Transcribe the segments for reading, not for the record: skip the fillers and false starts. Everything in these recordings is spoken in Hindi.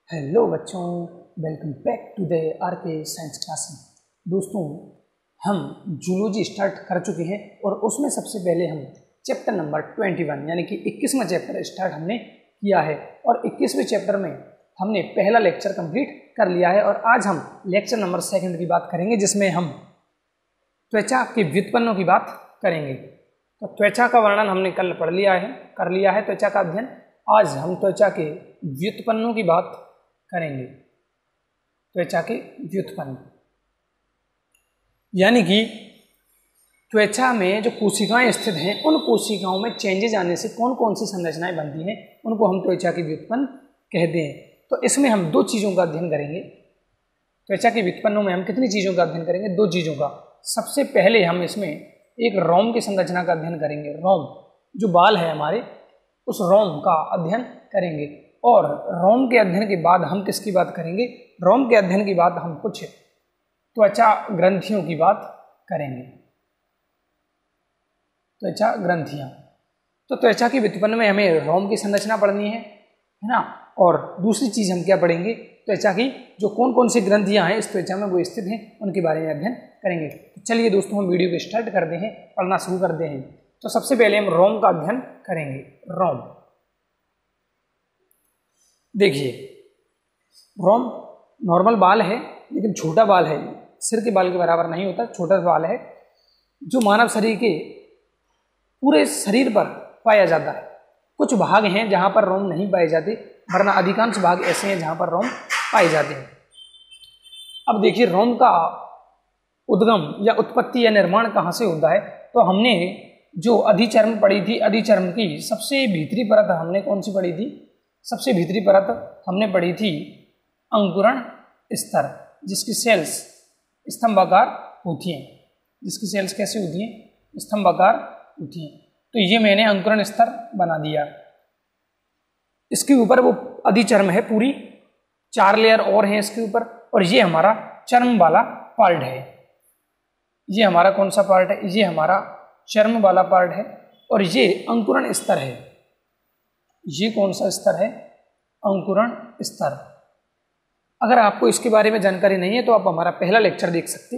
हेलो बच्चों, welcome back to the RK science class. दोस्तों, हम जूलॉजी स्टार्ट कर चुके हैं और उसमें सबसे पहले हम चैप्टर नंबर 21 यानी कि 21वां चैप्टर स्टार्ट हमने किया है और 21वें चैप्टर में हमने पहला लेक्चर कंप्लीट कर लिया है और आज हम लेक्चर नंबर 2 की बात करेंगे, जिसमें हम त्वचा के व्युत्पन्नों की बात करेंगे। तो त्वचा का वर्णन हमने कल कर लिया है त्वचा का अध्ययन। आज हम त्वचा के व्युत्पन्नों की बात करेंगे। त्वचा के व्युत्पन्न यानी कि त्वचा में जो कोशिकाएं स्थित हैं, उन कोशिकाओं में चेंजेज आने से कौन कौन सी संरचनाएं बनती हैं, उनको हम त्वचा के व्युत्पन्न कहते हैं। तो इसमें हम 2 चीज़ों का अध्ययन करेंगे। त्वचा के व्युत्पन्नों में हम कितनी चीज़ों का अध्ययन करेंगे? 2 चीज़ों का। सबसे पहले हम इसमें एक रोम की संरचना का अध्ययन करेंगे। रोम जो बाल है हमारे, उस रोम का अध्ययन करेंगे। और रोम के अध्ययन के बाद हम किसकी बात करेंगे? रोम के अध्ययन के बाद हम कुछ त्वचा ग्रंथियों की बात करेंगे। त्वचा ग्रंथियां, तो त्वचा के व्युत्पन्न में हमें रोम की संरचना पढ़नी है ना। और दूसरी चीज हम क्या पढ़ेंगे? त्वचा की जो कौन कौन सी ग्रंथियां हैं इस त्वचा में वो स्थित हैं, उनके बारे में अध्ययन करेंगे। तो चलिए दोस्तों, हम वीडियो को स्टार्ट करते हैं, पढ़ना शुरू करते हैं। तो सबसे पहले हम रोम का अध्ययन करेंगे। रोम, देखिए, रोम नॉर्मल बाल है, लेकिन छोटा बाल है, सिर के बाल के बराबर नहीं होता, छोटा बाल है जो मानव शरीर के पूरे शरीर पर पाया जाता है। कुछ भाग हैं जहां पर रोम नहीं पाए जाते, वरना अधिकांश भाग ऐसे हैं जहां पर रोम पाए जाते हैं। अब देखिए, रोम का उद्गम या उत्पत्ति या निर्माण कहाँ से होता है? तो हमने जो अधिचर्म पढ़ी थी, अधिचर्म की सबसे भीतरी परत हमने कौन सी पढ़ी थी? सबसे भीतरी परत हमने पढ़ी थी अंकुरण स्तर, जिसकी सेल्स स्तंभाकार होती हैं। जिसकी सेल्स कैसे होती हैं? स्तंभाकार होती हैं। तो ये मैंने अंकुरण स्तर बना दिया। इसके ऊपर वो अधिचर्म है, पूरी 4 लेयर और हैं इसके ऊपर, और ये हमारा चर्म वाला पार्ट है। ये हमारा कौन सा पार्ट है? ये हमारा चर्म वाला पार्ट है, और ये अंकुरण स्तर है। ये कौन सा स्तर है? अंकुरण स्तर। अगर आपको इसके बारे में जानकारी नहीं है तो आप हमारा पहला लेक्चर देख सकते।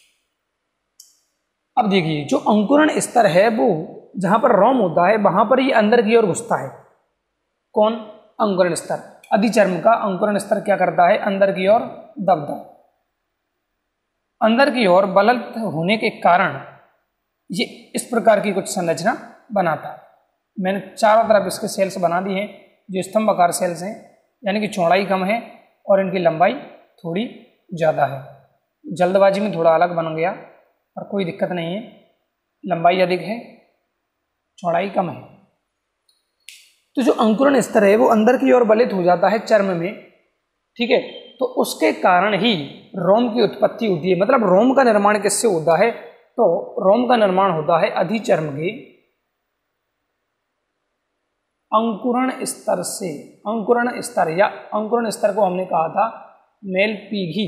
अब देखिए, जो अंकुरण स्तर है वो जहां पर रोम होता है वहां पर ये अंदर की ओर घुसता है। कौन? अंकुरण स्तर। अधिचर्म का अंकुरण स्तर क्या करता है? अंदर की ओर दबता है। अंदर की ओर बलत होने के कारण ये इस प्रकार की कुछ संरचना बनाता है। मैंने चारों तरफ इसके सेल्स बना दी हैं, जो स्तंभाकार सेल्स हैं, यानी कि चौड़ाई कम है और इनकी लंबाई थोड़ी ज़्यादा है। जल्दबाजी में थोड़ा अलग बन गया, पर कोई दिक्कत नहीं है। लंबाई अधिक है, चौड़ाई कम है। तो जो अंकुरण स्तर है वो अंदर की ओर बलित हो जाता है चर्म में, ठीक है। तो उसके कारण ही रोम की उत्पत्ति होती है। मतलब रोम का निर्माण किससे होता है? तो रोम का निर्माण होता है अधिचर्म के अंकुरण स्तर से। अंकुरण स्तर या अंकुरण स्तर को हमने कहा था मेलपीघी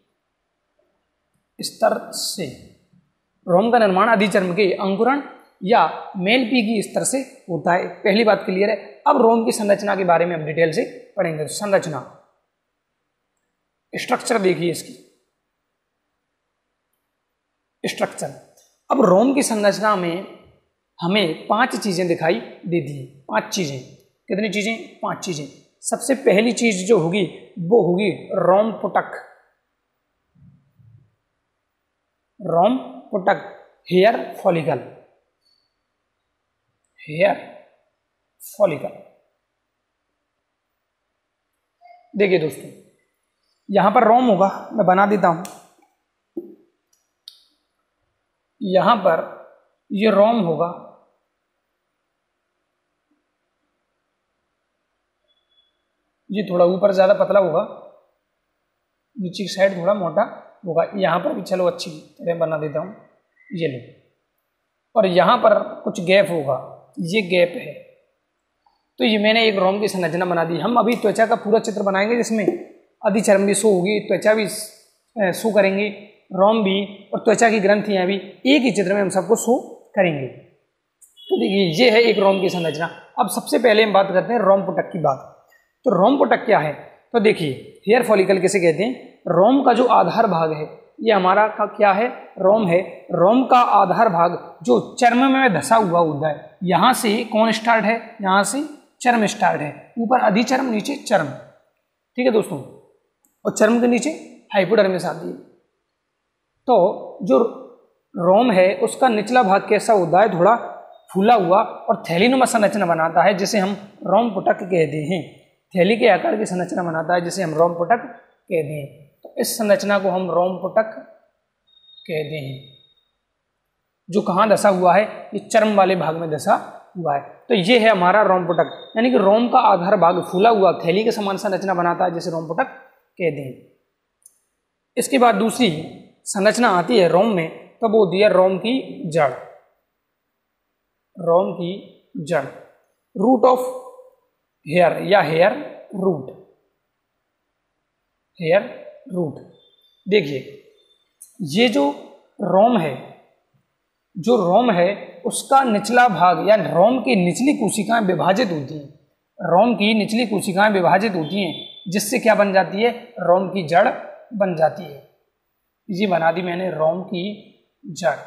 स्तर से। रोम का निर्माण अधिचर्म के अंकुरण या मेलपीघी स्तर से होता है। पहली बात क्लियर है। अब रोम की संरचना के बारे में हम डिटेल से पढ़ेंगे। संरचना, स्ट्रक्चर देखिए इसकी, स्ट्रक्चर। अब रोम की संरचना में हमें 5 चीजें दिखाई देती हैं। 5 चीजें। कितनी चीजें? 5 चीजें। सबसे पहली चीज जो होगी वो होगी रोम पुटक। रोम पुटक, हेयर फॉलिकल। Hair follicle. देखिए दोस्तों, यहां पर रोम होगा, मैं बना देता हूं। यहां पर ये रोम होगा, ये थोड़ा ऊपर ज़्यादा पतला होगा, नीचे की साइड थोड़ा मोटा होगा। यहाँ पर भी चलो अच्छी तरह बना देता हूँ, ये लो। और यहाँ पर कुछ गैप होगा, ये गैप है। तो ये मैंने एक रोम की संरचना बना दी। हम अभी त्वचा का पूरा चित्र बनाएंगे, जिसमें अधिचर्म भी शो होगी, त्वचा भी शो करेंगे, रोम भी और त्वचा की ग्रंथियाँ भी एक ही चित्र में हम सबको शो करेंगे। तो देखिए, ये है एक रोम की संरचना। अब सबसे पहले हम बात करते हैं रोम पुटक की बात। तो रोम पुटक क्या है? तो देखिए हेयर फॉलिकल किसे कहते हैं, रोम का जो आधार भाग है ये हमारा का क्या है, रोम है। रोम का आधार भाग जो चर्म में धसा हुआ होता है, यहाँ से कौन स्टार्ट है, यहाँ से चर्म स्टार्ट है, ऊपर अधिचर्म नीचे चर्म, ठीक है दोस्तों, और चर्म के नीचे हाइपोडर्मिस आती है। तो जो रोम है उसका निचला भाग कैसा होता है, थोड़ा फूला हुआ और थैलीनुमा संरचना बनाता है जिसे हम रोम पुटक कहते हैं। थैली के आकार की संरचना बनाता है जिसे हम रोम पुटक कहते हैं। तो इस संरचना को हम रोम पुटक कहते हैं, जो कहाँ धसा हुआ है, ये चर्म वाले भाग में धसा हुआ है। तो ये है हमारा रोम पुटक, यानी कि रोम का आधार भाग फूला हुआ थैली के समान संरचना बनाता है जिसे रोम पुटक कहते हैं। इसके बाद दूसरी संरचना आती है रोम में, तब वो होती है रोम की जड़। रोम की जड़, रूट ऑफ हेयर या हेयर रूट, हेयर रूट। देखिए ये जो रोम है, जो रोम है उसका निचला भाग या रोम की निचली कोशिकाएं विभाजित होती हैं, रोम की निचली कोशिकाएं विभाजित होती हैं जिससे क्या बन जाती है, रोम की जड़ बन जाती है। ये बना दी मैंने रोम की जड़।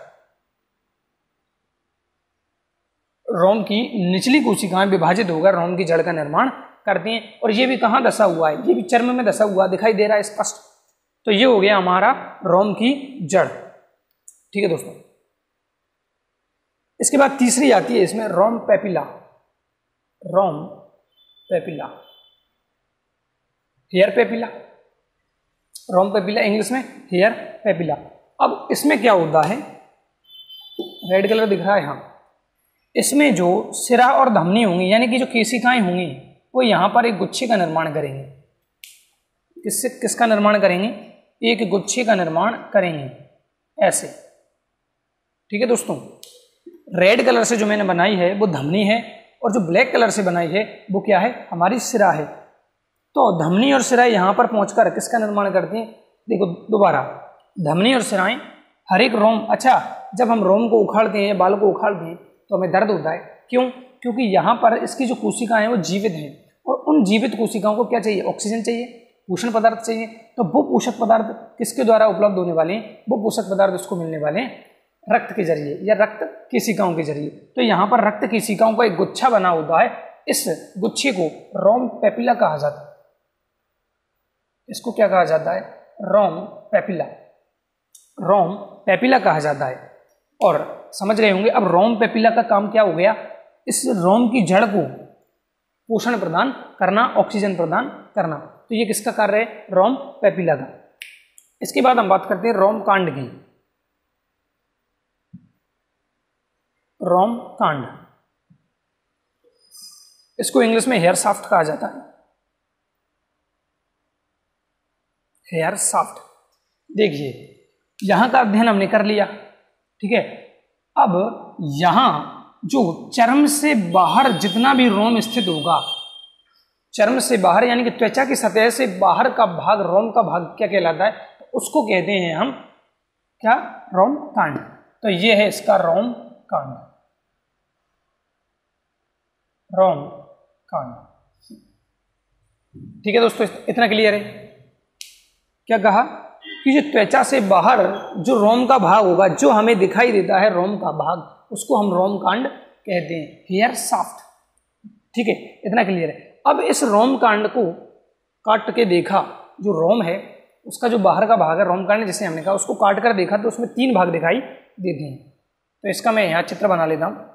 रोम की निचली कोशिकाएं विभाजित होकर रोम की जड़ का निर्माण करती हैं। और ये भी कहाँ धसा हुआ है, ये भी चर्म में धसा हुआ दिखाई दे रहा है स्पष्ट। तो ये हो गया हमारा रोम की जड़, ठीक है दोस्तों। इसके बाद तीसरी आती है इसमें रोम पेपिला। रोम पेपिला, हेयर पेपिला, रोम पेपिला इंग्लिश में हेयर पेपिला। अब इसमें क्या होता है, रेड कलर दिख रहा है, हाँ, इसमें जो सिरा और धमनी होंगी यानी कि जो केशिकाएं होंगी वो यहाँ पर एक गुच्छे का निर्माण करेंगे। किससे, किसका निर्माण करेंगे, एक गुच्छे का निर्माण करेंगे ऐसे, ठीक है दोस्तों। रेड कलर से जो मैंने बनाई है वो धमनी है और जो ब्लैक कलर से बनाई है वो क्या है, हमारी सिरा है। तो धमनी और सिरा यहाँ पर पहुंचकर किसका निर्माण करती हैं, देखो दोबारा, धमनी और सिराएं हर एक रोम, अच्छा जब हम रोम को उखाड़ते हैं, बाल को उखाड़ते हैं तो हमें दर्द होता है, क्यों, क्योंकि यहाँ पर इसकी जो कोशिकाएं हैं वो जीवित हैं और उन जीवित कोशिकाओं को क्या चाहिए, ऑक्सीजन चाहिए, पोषण पदार्थ चाहिए। तो वो पोषक पदार्थ किसके द्वारा उपलब्ध होने वाले हैं, वो पोषक पदार्थ उसको मिलने वाले हैं रक्त के जरिए या रक्त केशिकाओं के जरिए। तो यहाँ पर रक्त केशिकाओं का एक गुच्छा बना होता है, इस गुच्छे को रोम पेपिला कहा जाता है। इसको क्या कहा जाता है, रोम पेपिला, रोम पेपिला कहा जाता है। और समझ गए होंगे अब रोम पेपिला का काम क्या हो गया, इस रोम की जड़ को पोषण प्रदान करना, ऑक्सीजन प्रदान करना। तो ये किसका कार्य है, रोम पेपिला का। इसके बाद हम बात करते हैं रोम कांड की। रोम कांड, इसको इंग्लिश में हेयर शाफ्ट कहा जाता है, हेयर शाफ्ट। देखिए यहां का अध्ययन हमने कर लिया, ठीक है। अब यहां जो चर्म से बाहर जितना भी रोम स्थित होगा, चर्म से बाहर यानी कि त्वचा की सतह से बाहर का भाग, रोम का भाग क्या कहलाता है, तो उसको कहते हैं हम क्या, रोम कांड। तो ये है इसका रोम कांड, रोम कांड, ठीक है दोस्तों। इतना क्लियर है। क्या कहा कि जो त्वचा से बाहर जो रोम का भाग होगा, जो हमें दिखाई देता है रोम का भाग, उसको हम रोम कांड कहते हैं, हेयर शाफ्ट, ठीक है। इतना क्लियर है। अब इस रोम कांड को काट के देखा, जो रोम है उसका जो बाहर का भाग है रोम कांड जिसे हमने कहा, उसको काट कर देखा तो उसमें 3 भाग दिखाई देते हैं। तो इसका मैं यहाँ चित्र बना लेता हूँ।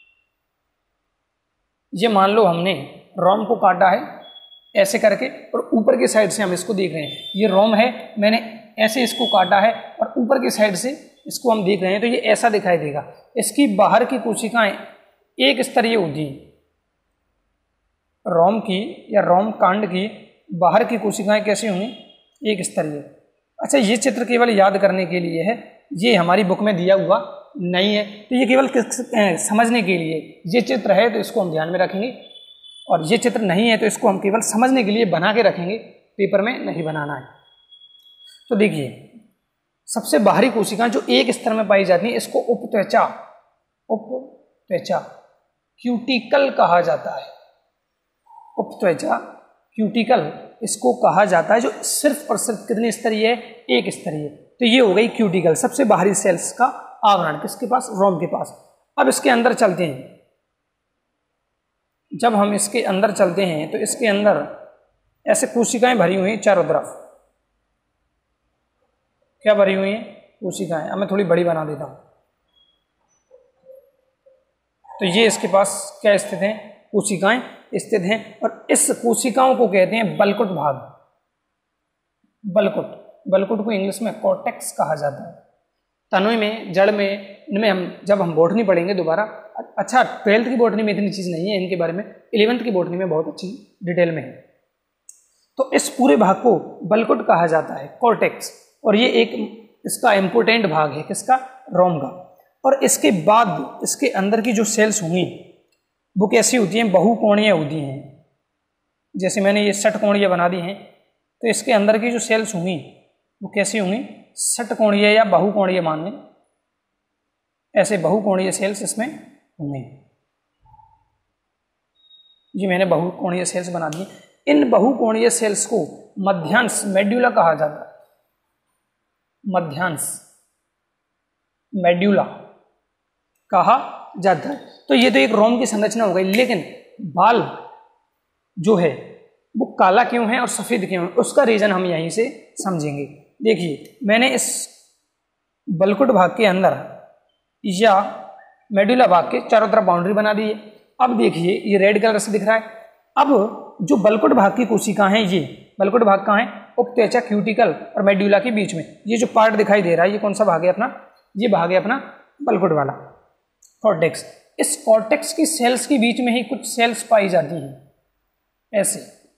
ये मान लो हमने रोम को काटा है ऐसे करके और ऊपर की साइड से हम इसको देख रहे हैं, ये रोम है, मैंने ऐसे इसको काटा है और ऊपर की साइड से इसको हम देख रहे हैं, तो ये ऐसा दिखाई देगा। इसकी बाहर की कोशिकाएं एक स्तरीय होती हैं, रोम की या रोम कांड की बाहर की कोशिकाएं कैसी होंगी, एक स्तरीय। अच्छा ये चित्र केवल याद करने के लिए है, ये हमारी बुक में दिया हुआ नहीं है, तो ये केवल समझने के लिए ये चित्र है, तो इसको हम ध्यान में रखेंगे। और ये चित्र नहीं है तो इसको हम केवल समझने के लिए बना के रखेंगे, पेपर में नहीं बनाना है। तो देखिए सबसे बाहरी कोशिकाएं जो एक स्तर में पाई जाती हैं, इसको उपत्वचा, उपत्वचा क्यूटिकल कहा जाता है, उपत्वचा क्यूटिकल इसको कहा जाता है जो सिर्फ और सिर्फ कितनी स्तरीय है, एक स्तरीय। तो ये हो गई क्यूटिकल, सबसे बाहरी सेल्स का आवरण किसके पास, रोम के पास। अब इसके अंदर चलते हैं, जब हम इसके अंदर चलते हैं तो इसके अंदर ऐसे कोशिकाएं भरी हुई हैं चारों तरफ। क्या भरी हुई हैं, कोशिकाएं। अब मैं थोड़ी बड़ी बना देता हूं। तो ये इसके पास क्या स्थित हैं, कोशिकाएं स्थित हैं, और इस कोशिकाओं को कहते हैं बलकुट भाग। बलकुट, बलकुट को इंग्लिश में कॉर्टेक्स कहा जाता है। तनों में, जड़ में, इनमें हम जब हम बॉटनी पढ़ेंगे दोबारा, अच्छा 12th की बॉटनी में इतनी चीज़ नहीं है इनके बारे में, 11th की बॉटनी में बहुत अच्छी डिटेल में है। तो इस पूरे भाग को बलकुट कहा जाता है, कॉर्टेक्स, और ये एक इसका इम्पोर्टेंट भाग है किसका, रोम का। और इसके बाद इसके अंदर की जो सेल्स होंगी वो कैसी होती हैं, बहुकोणीय होती हैं। जैसे मैंने ये षटकोणीय बना दी हैं, तो इसके अंदर की जो सेल्स होंगी वो कैसी होंगी, षटकोणीय या बहुकोणीय मान लें, ऐसे बहुकोणीय सेल्स इसमें होंगे। ये मैंने बहुकोणीय सेल्स बना दी। इन बहुकोणीय सेल्स को मध्यांश मेड्यूला कहा जाता है, मध्यांश मेड्यूला कहा जाता है। तो ये तो एक रोम की संरचना हो गई, लेकिन बाल जो है वो काला क्यों है और सफ़ेद क्यों है, उसका रीजन हम यहीं से समझेंगे। देखिए मैंने इस बलकुट भाग के अंदर या मेडुला भाग के चारों तरफ बाउंड्री बना दी है। अब देखिए ये रेड कलर से दिख रहा है। अब जो बलकुट भाग की कोशिका हैं, ये बलकुट भाग कहाँ है, उपत्वचा, क्यूटिकल और मेड्यूला के बीच में ये जो पार्ट दिखाई दे रहा है, ये कौन सा भाग है अपना, ये भाग है अपना बलकुट वाला, कॉर्टेक्स। इस कॉर्टेक्स की सेल्स के बीच में ही कुछ सेल्स पाई जाती हैं, ऐसे।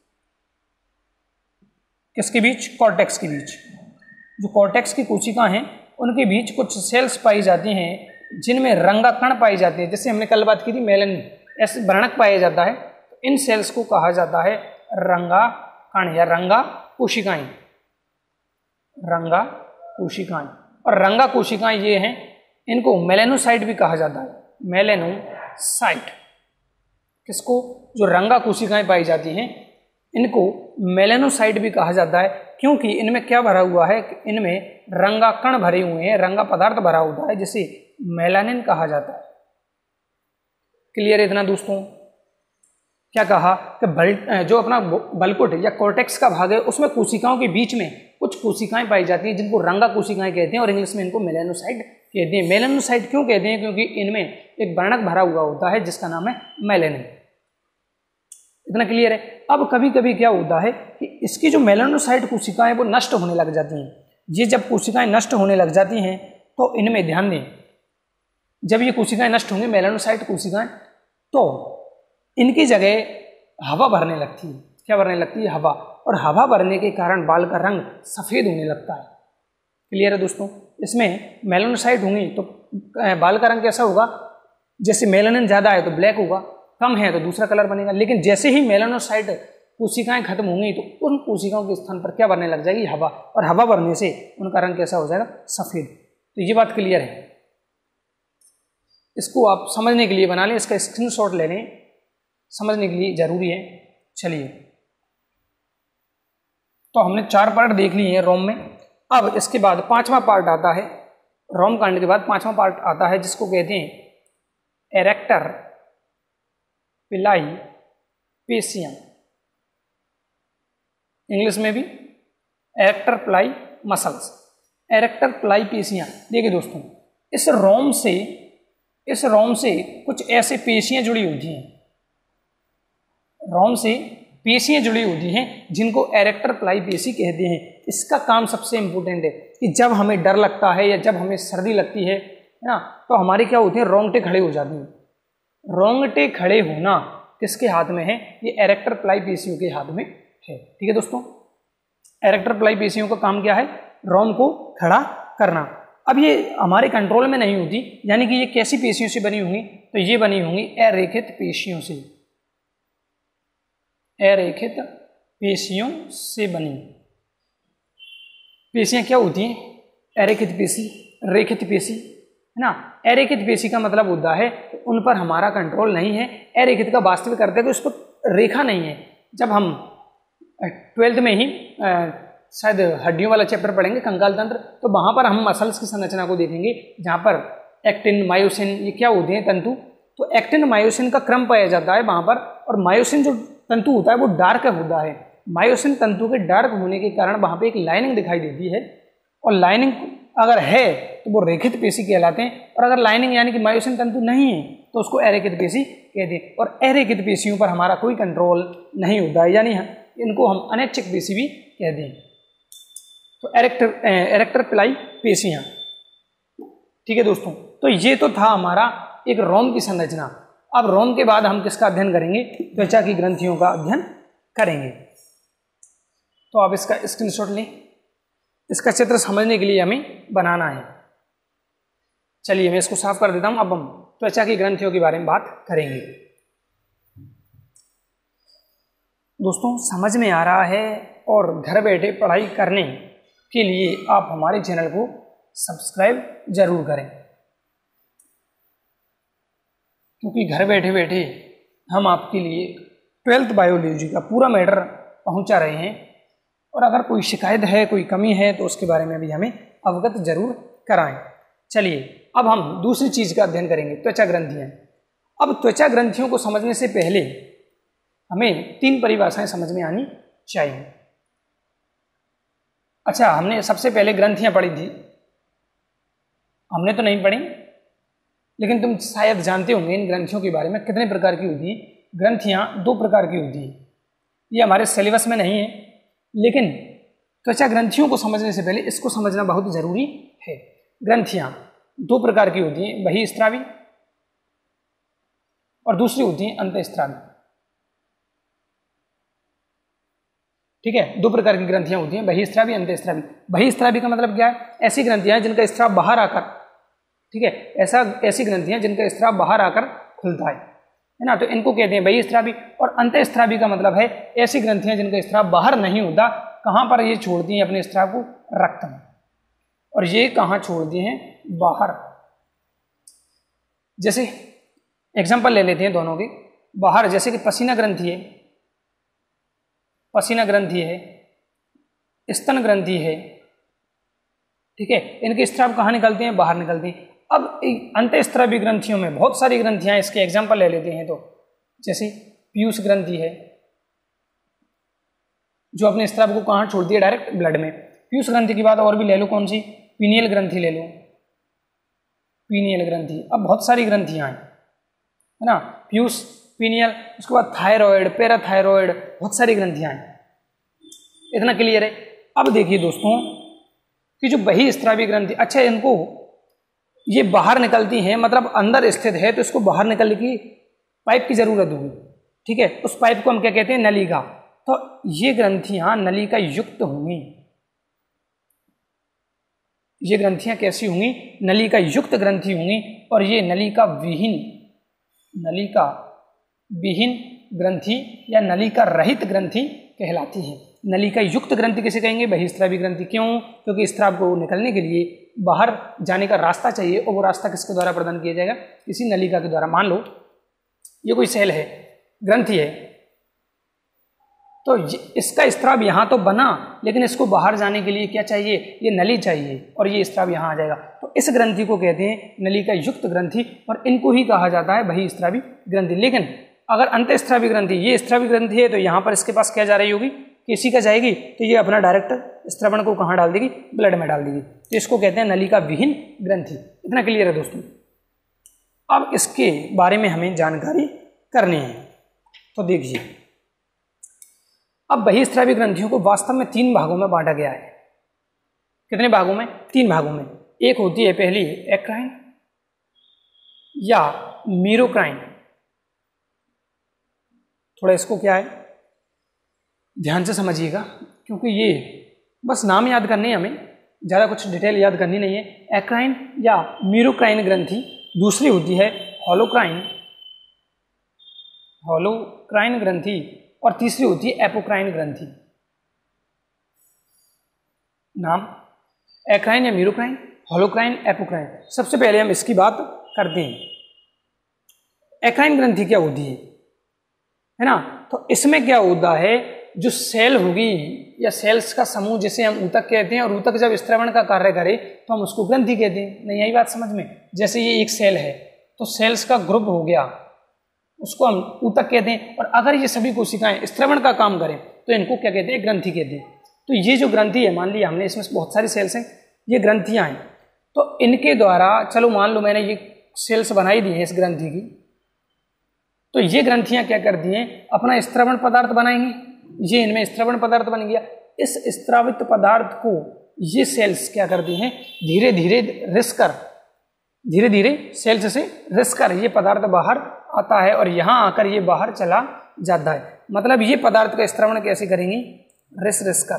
किसके बीच, कॉर्टेक्स के बीच। जो कॉर्टेक्स की कोशिका हैं उनके बीच कुछ सेल्स पाई जाती हैं जिनमें रंगाकण पाई जाती है। जैसे हमने कल बात की थी मेलेनिन, ऐसे वर्णक पाया जाता है। तो इन सेल्स को कहा जाता है रंगाकण या रंगा कोशिकाएं, रंगा कोशिकाएं। और रंगा कोशिकाएं ये हैं, इनको मेलेनोसाइट भी कहा जाता है, मेलेनोसाइट। किसको, जो रंगा कोशिकाएं पाई जाती हैं इनको मेलेनोसाइट भी कहा जाता है, क्योंकि इनमें क्या भरा हुआ है, इनमें रंगाकण भरे हुए हैं, रंगा पदार्थ भरा होता है जिसे मेलानिन कहा जाता है। क्लियर है इतना दोस्तों। क्या कहा कि जो अपना बलकुट या कॉर्टेक्स का भाग है उसमें कोशिकाओं के बीच में कुछ कोशिकाएं पाई जाती हैं जिनको रंगा कोशिकाएं कहते हैं, और इंग्लिश में इनको मेलेनोसाइट कहते हैं। मेलेनोसाइट क्यों कहते हैं, क्योंकि इनमें एक वर्णक भरा हुआ होता है जिसका नाम है मेलेनिन। इतना क्लियर है। अब कभी कभी क्या होता है कि इसकी जो मेलेनोसाइट कोशिकाएं वो नष्ट होने लग जाती हैं। ये जब कोशिकाएं नष्ट होने लग जाती हैं तो इनमें ध्यान दें, जब ये कोशिकाएं नष्ट होंगी मेलेनोसाइट कोशिकाएं, तो इनकी जगह हवा भरने लगती है। क्या भरने लगती है, हवा। और हवा भरने के कारण बाल का रंग सफ़ेद होने लगता है। क्लियर है दोस्तों। इसमें मेलेनोसाइट होंगी तो बाल का रंग कैसा होगा, जैसे मेलानिन ज़्यादा है तो ब्लैक होगा, कम है तो दूसरा कलर बनेगा। लेकिन जैसे ही मेलेनोसाइट कोशिकाएं खत्म होंगी तो उन कोशिकाओं के स्थान पर क्या बनने लग जाएगी, हवा। और हवा भरने से उनका रंग कैसा हो जाएगा, सफ़ेद। तो ये बात क्लियर है। इसको आप समझने के लिए बना लें, इसका स्क्रीनशॉट ले लें, समझने के लिए जरूरी है। चलिए, तो हमने 4 पार्ट देख लिए हैं रोम में। अब इसके बाद 5वां पार्ट आता है, रोम कांड के बाद 5वां पार्ट आता है जिसको कहते हैं एरेक्टर पिलाई पेशियां। इंग्लिश में भी एरेक्टर पिलाई मसल्स, एरेक्टर पिलाई पेशियां। देखिए दोस्तों, इस रोम से कुछ ऐसे पेशियां जुड़ी होती हैं, रोम से पेशियां जुड़ी होती हैं जिनको एरेक्टर पिलाई पेशी कहते हैं। इसका काम सबसे इंपॉर्टेंट है कि जब हमें डर लगता है या जब हमें सर्दी लगती है ना, तो हमारे क्या होते हैं, रोंगटे खड़े हो जाते हैं। रोंगटे खड़े होना किसके हाथ में है, ये एरेक्टर पिलाई पेशियों के हाथ में है। ठीक है दोस्तों, एरेक्टर पिलाई पेशियों का काम क्या है, रोम को खड़ा करना। अब ये हमारे कंट्रोल में नहीं होती, यानी कि ये कैसी पेशियों से बनी होंगी, तो ये बनी होंगी अरेखित पेशियों से, अरेखित पेशियों से बनी। पेशियां क्या होती हैं, अरेखित पेशी, रेखित पेशी, है ना। अरेखित पेशी का मतलब होता है कि उन पर हमारा कंट्रोल नहीं है। अरेखित का वास्तविक अर्थ है कि उस पर रेखा नहीं है। जब हम ट्वेल्थ में ही शायद हड्डियों वाला चैप्टर पढ़ेंगे, कंकाल तंत्र, तो वहाँ पर हम मसल्स की संरचना को देखेंगे, जहाँ पर एक्टिन, मायोसिन, ये क्या होते हैं तंतु। तो एक्टिन मायोसिन का क्रम पाया जाता है वहाँ पर, और मायोसिन जो तंतु होता है वो डार्क होता है। मायोसिन तंतु के डार्क होने के कारण वहाँ पे एक लाइनिंग दिखाई देती है, और लाइनिंग अगर है तो वो रेखित पेशी कहलाते हैं, और अगर लाइनिंग यानी कि मायोसिन तंतु नहीं है तो उसको अरेखित पेशी कहते हैं। और अरेखित पेशियों पर हमारा कोई कंट्रोल नहीं होता है, यानी इनको हम अनैच्छिक पेशी भी कहते हैं। तो एरेक्टर पिलाई पेशियाँ, ठीक है दोस्तों। तो ये तो था हमारा एक रोम की संरचना। अब रोम के बाद हम किसका अध्ययन करेंगे? त्वचा की ग्रंथियों का अध्ययन करेंगे। तो आप इसका स्क्रीनशॉट लें, इसका चित्र समझने के लिए हमें बनाना है। चलिए मैं इसको साफ कर देता हूं। अब हम त्वचा की ग्रंथियों के बारे में बात करेंगे। दोस्तों समझ में आ रहा है, और घर बैठे पढ़ाई करने के लिए आप हमारे चैनल को सब्सक्राइब जरूर करें, क्योंकि घर बैठे बैठे हम आपके लिए 12th बायोलॉजी का पूरा मैटर पहुंचा रहे हैं, और अगर कोई शिकायत है, कोई कमी है तो उसके बारे में भी हमें अवगत जरूर कराएं। चलिए अब हम दूसरी चीज़ का अध्ययन करेंगे, त्वचा ग्रंथियाँ। अब त्वचा ग्रंथियों को समझने से पहले हमें 3 परिभाषाएं समझ में आनी चाहिए। अच्छा, हमने सबसे पहले ग्रंथियाँ पढ़ी थी, हमने तो नहीं पढ़ी, लेकिन तुम शायद जानते होंगे इन ग्रंथियों के बारे में, कितने प्रकार की होती है। ग्रंथियाँ 2 प्रकार की होती है, ये हमारे सिलेबस में नहीं है, लेकिन त्वचा ग्रंथियों को समझने से पहले इसको समझना बहुत जरूरी है। ग्रंथियाँ 2 प्रकार की होती हैं, बहिस्त्रावी और दूसरी होती हैं अंतःस्त्रावी। ठीक है, 2 प्रकार की ग्रंथियां होती हैं, बहिस्त्रावी, अंतःस्त्रावी। बहिस्त्रावी का मतलब क्या है? ऐसी ग्रंथियां जिनका स्त्राव बाहर आकर, ठीक है, ऐसी ग्रंथियां जिनका स्त्राव बाहर आकर खुलता है ना, तो इनको कहते हैं बहिस्त्रावी। और अंतःस्त्रावी का मतलब है ऐसी ग्रंथियां जिनका स्त्राव बाहर नहीं होता। कहाँ पर ये छोड़ती हैं अपने स्त्राव को? रक्त में। और ये कहाँ छोड़ती हैं? बाहर। जैसे एग्जाम्पल ले लेते हैं दोनों के बाहर, जैसे कि पसीना ग्रंथि है, पसीना ग्रंथि है, स्तन ग्रंथि है, ठीक है, इनके स्त्राव कहाँ निकलते हैं? बाहर निकलते हैं। अब अंतःस्त्रावी ग्रंथियों में बहुत सारी ग्रंथियां, इसके एग्जाम्पल ले लेते हैं, तो जैसे पीयूष ग्रंथि है, जो अपने स्त्राव को कहाँ छोड़ती है? डायरेक्ट ब्लड में। पीयूष ग्रंथि की बात और भी ले लो, कौन सी? पीनियल ग्रंथि ले लो, पीनियल ग्रंथि। अब बहुत सारी ग्रंथियां हैं, है ना, पीयूष, पीनियल, उसके बाद थायराइड, पैराथायराइड, बहुत सारी ग्रंथियां हैं। इतना क्लियर है। अब देखिए दोस्तों कि जो बहिस्त्रावी ग्रंथि, अच्छा इनको ये बाहर निकलती हैं, मतलब अंदर स्थित है, तो इसको बाहर निकलने की पाइप की जरूरत होगी, ठीक है। उस पाइप को हम क्या कहते हैं? नलिका। तो ये ग्रंथियां नलिका युक्त होंगी। ये ग्रंथियां कैसी होंगी? नलिका युक्त ग्रंथि होंगी। और ये नलिका विहीन ग्रंथि या नलिका रहित ग्रंथि कहलाती है। नलिका युक्त ग्रंथि किसे कहेंगे? बहिस्त्रावी ग्रंथि। क्यों? क्योंकि स्त्राव को निकलने के लिए बाहर जाने का रास्ता चाहिए, और वो रास्ता किसके द्वारा प्रदान किया जाएगा? इसी नलिका के द्वारा। मान लो ये कोई सेल है, ग्रंथि है, तो इसका स्त्राव यहाँ तो बना, लेकिन इसको बाहर जाने के लिए क्या चाहिए? ये नली चाहिए, और ये स्त्राव यहाँ आ जाएगा। तो इस ग्रंथि को कहते हैं नलिका युक्त ग्रंथि, और इनको ही कहा जाता है बहिस्त्रावी ग्रंथि। लेकिन अगर अंतःस्त्रावी ग्रंथि, ये स्त्रावी ग्रंथि है, तो यहाँ पर इसके पास क्या जा रही होगी? किसी का जाएगी, तो ये अपना डायरेक्ट स्त्रवण को कहाँ डाल देगी? ब्लड में डाल देगी। तो इसको कहते हैं नलिका विहीन ग्रंथि। इतना क्लियर है दोस्तों। अब इसके बारे में हमें जानकारी करनी है। तो देखिए, अब बहिस्त्रावी ग्रंथियों को वास्तव में 3 भागों में बांटा गया है। कितने भागों में? 3 भागों में। एक होती है पहली एक्राइन या मीरोक्राइन। थोड़ा इसको क्या है, ध्यान से समझिएगा, क्योंकि ये बस नाम याद करने हैं, हमें ज़्यादा कुछ डिटेल याद करनी नहीं है। एक्राइन या मीरोक्राइन ग्रंथि। दूसरी होती है होलोक्राइन ग्रंथि, और तीसरी होती है एपोक्राइन ग्रंथि। नाम एक्राइन या मीरोक्राइन, होलोक्राइन, एपोक्राइन। सबसे पहले हम इसकी बात करते हैं। एक्राइन ग्रंथि क्या होती है ना? तो इसमें क्या होता है जो सेल होगी या सेल्स का समूह जिसे हम ऊतक कहते हैं, और ऊतक जब स्त्रवण का कार्य करे तो हम उसको ग्रंथि कहते हैं। नहीं, यही बात समझ में? जैसे ये एक सेल है तो सेल्स का ग्रुप हो गया, उसको हम ऊतक कहते हैं। और अगर ये सभी कोशिकाएं स्त्रवण का काम करें तो इनको क्या कहते हैं? ग्रंथि कहते हैं। तो ये जो ग्रंथि है, मान लिया हमने इसमें बहुत सारी सेल्स हैं, ये ग्रंथियां हैं, तो इनके द्वारा, चलो मान लो मैंने ये सेल्स बनाई दी है इस ग्रंथि की, तो ये ग्रंथियां क्या करती हैं? अपना स्त्रवण पदार्थ बनाएंगी। ये इनमें स्त्रवण पदार्थ बन गया। इस स्त्रावित पदार्थ को ये सेल्स क्या करती हैं? धीरे धीरे रिसकर, धीरे धीरे सेल्स से रिसकर ये पदार्थ बाहर आता है और यहाँ आकर ये बाहर चला जाता है। मतलब ये पदार्थ का स्त्रवण कैसे करेंगी? रिस कर।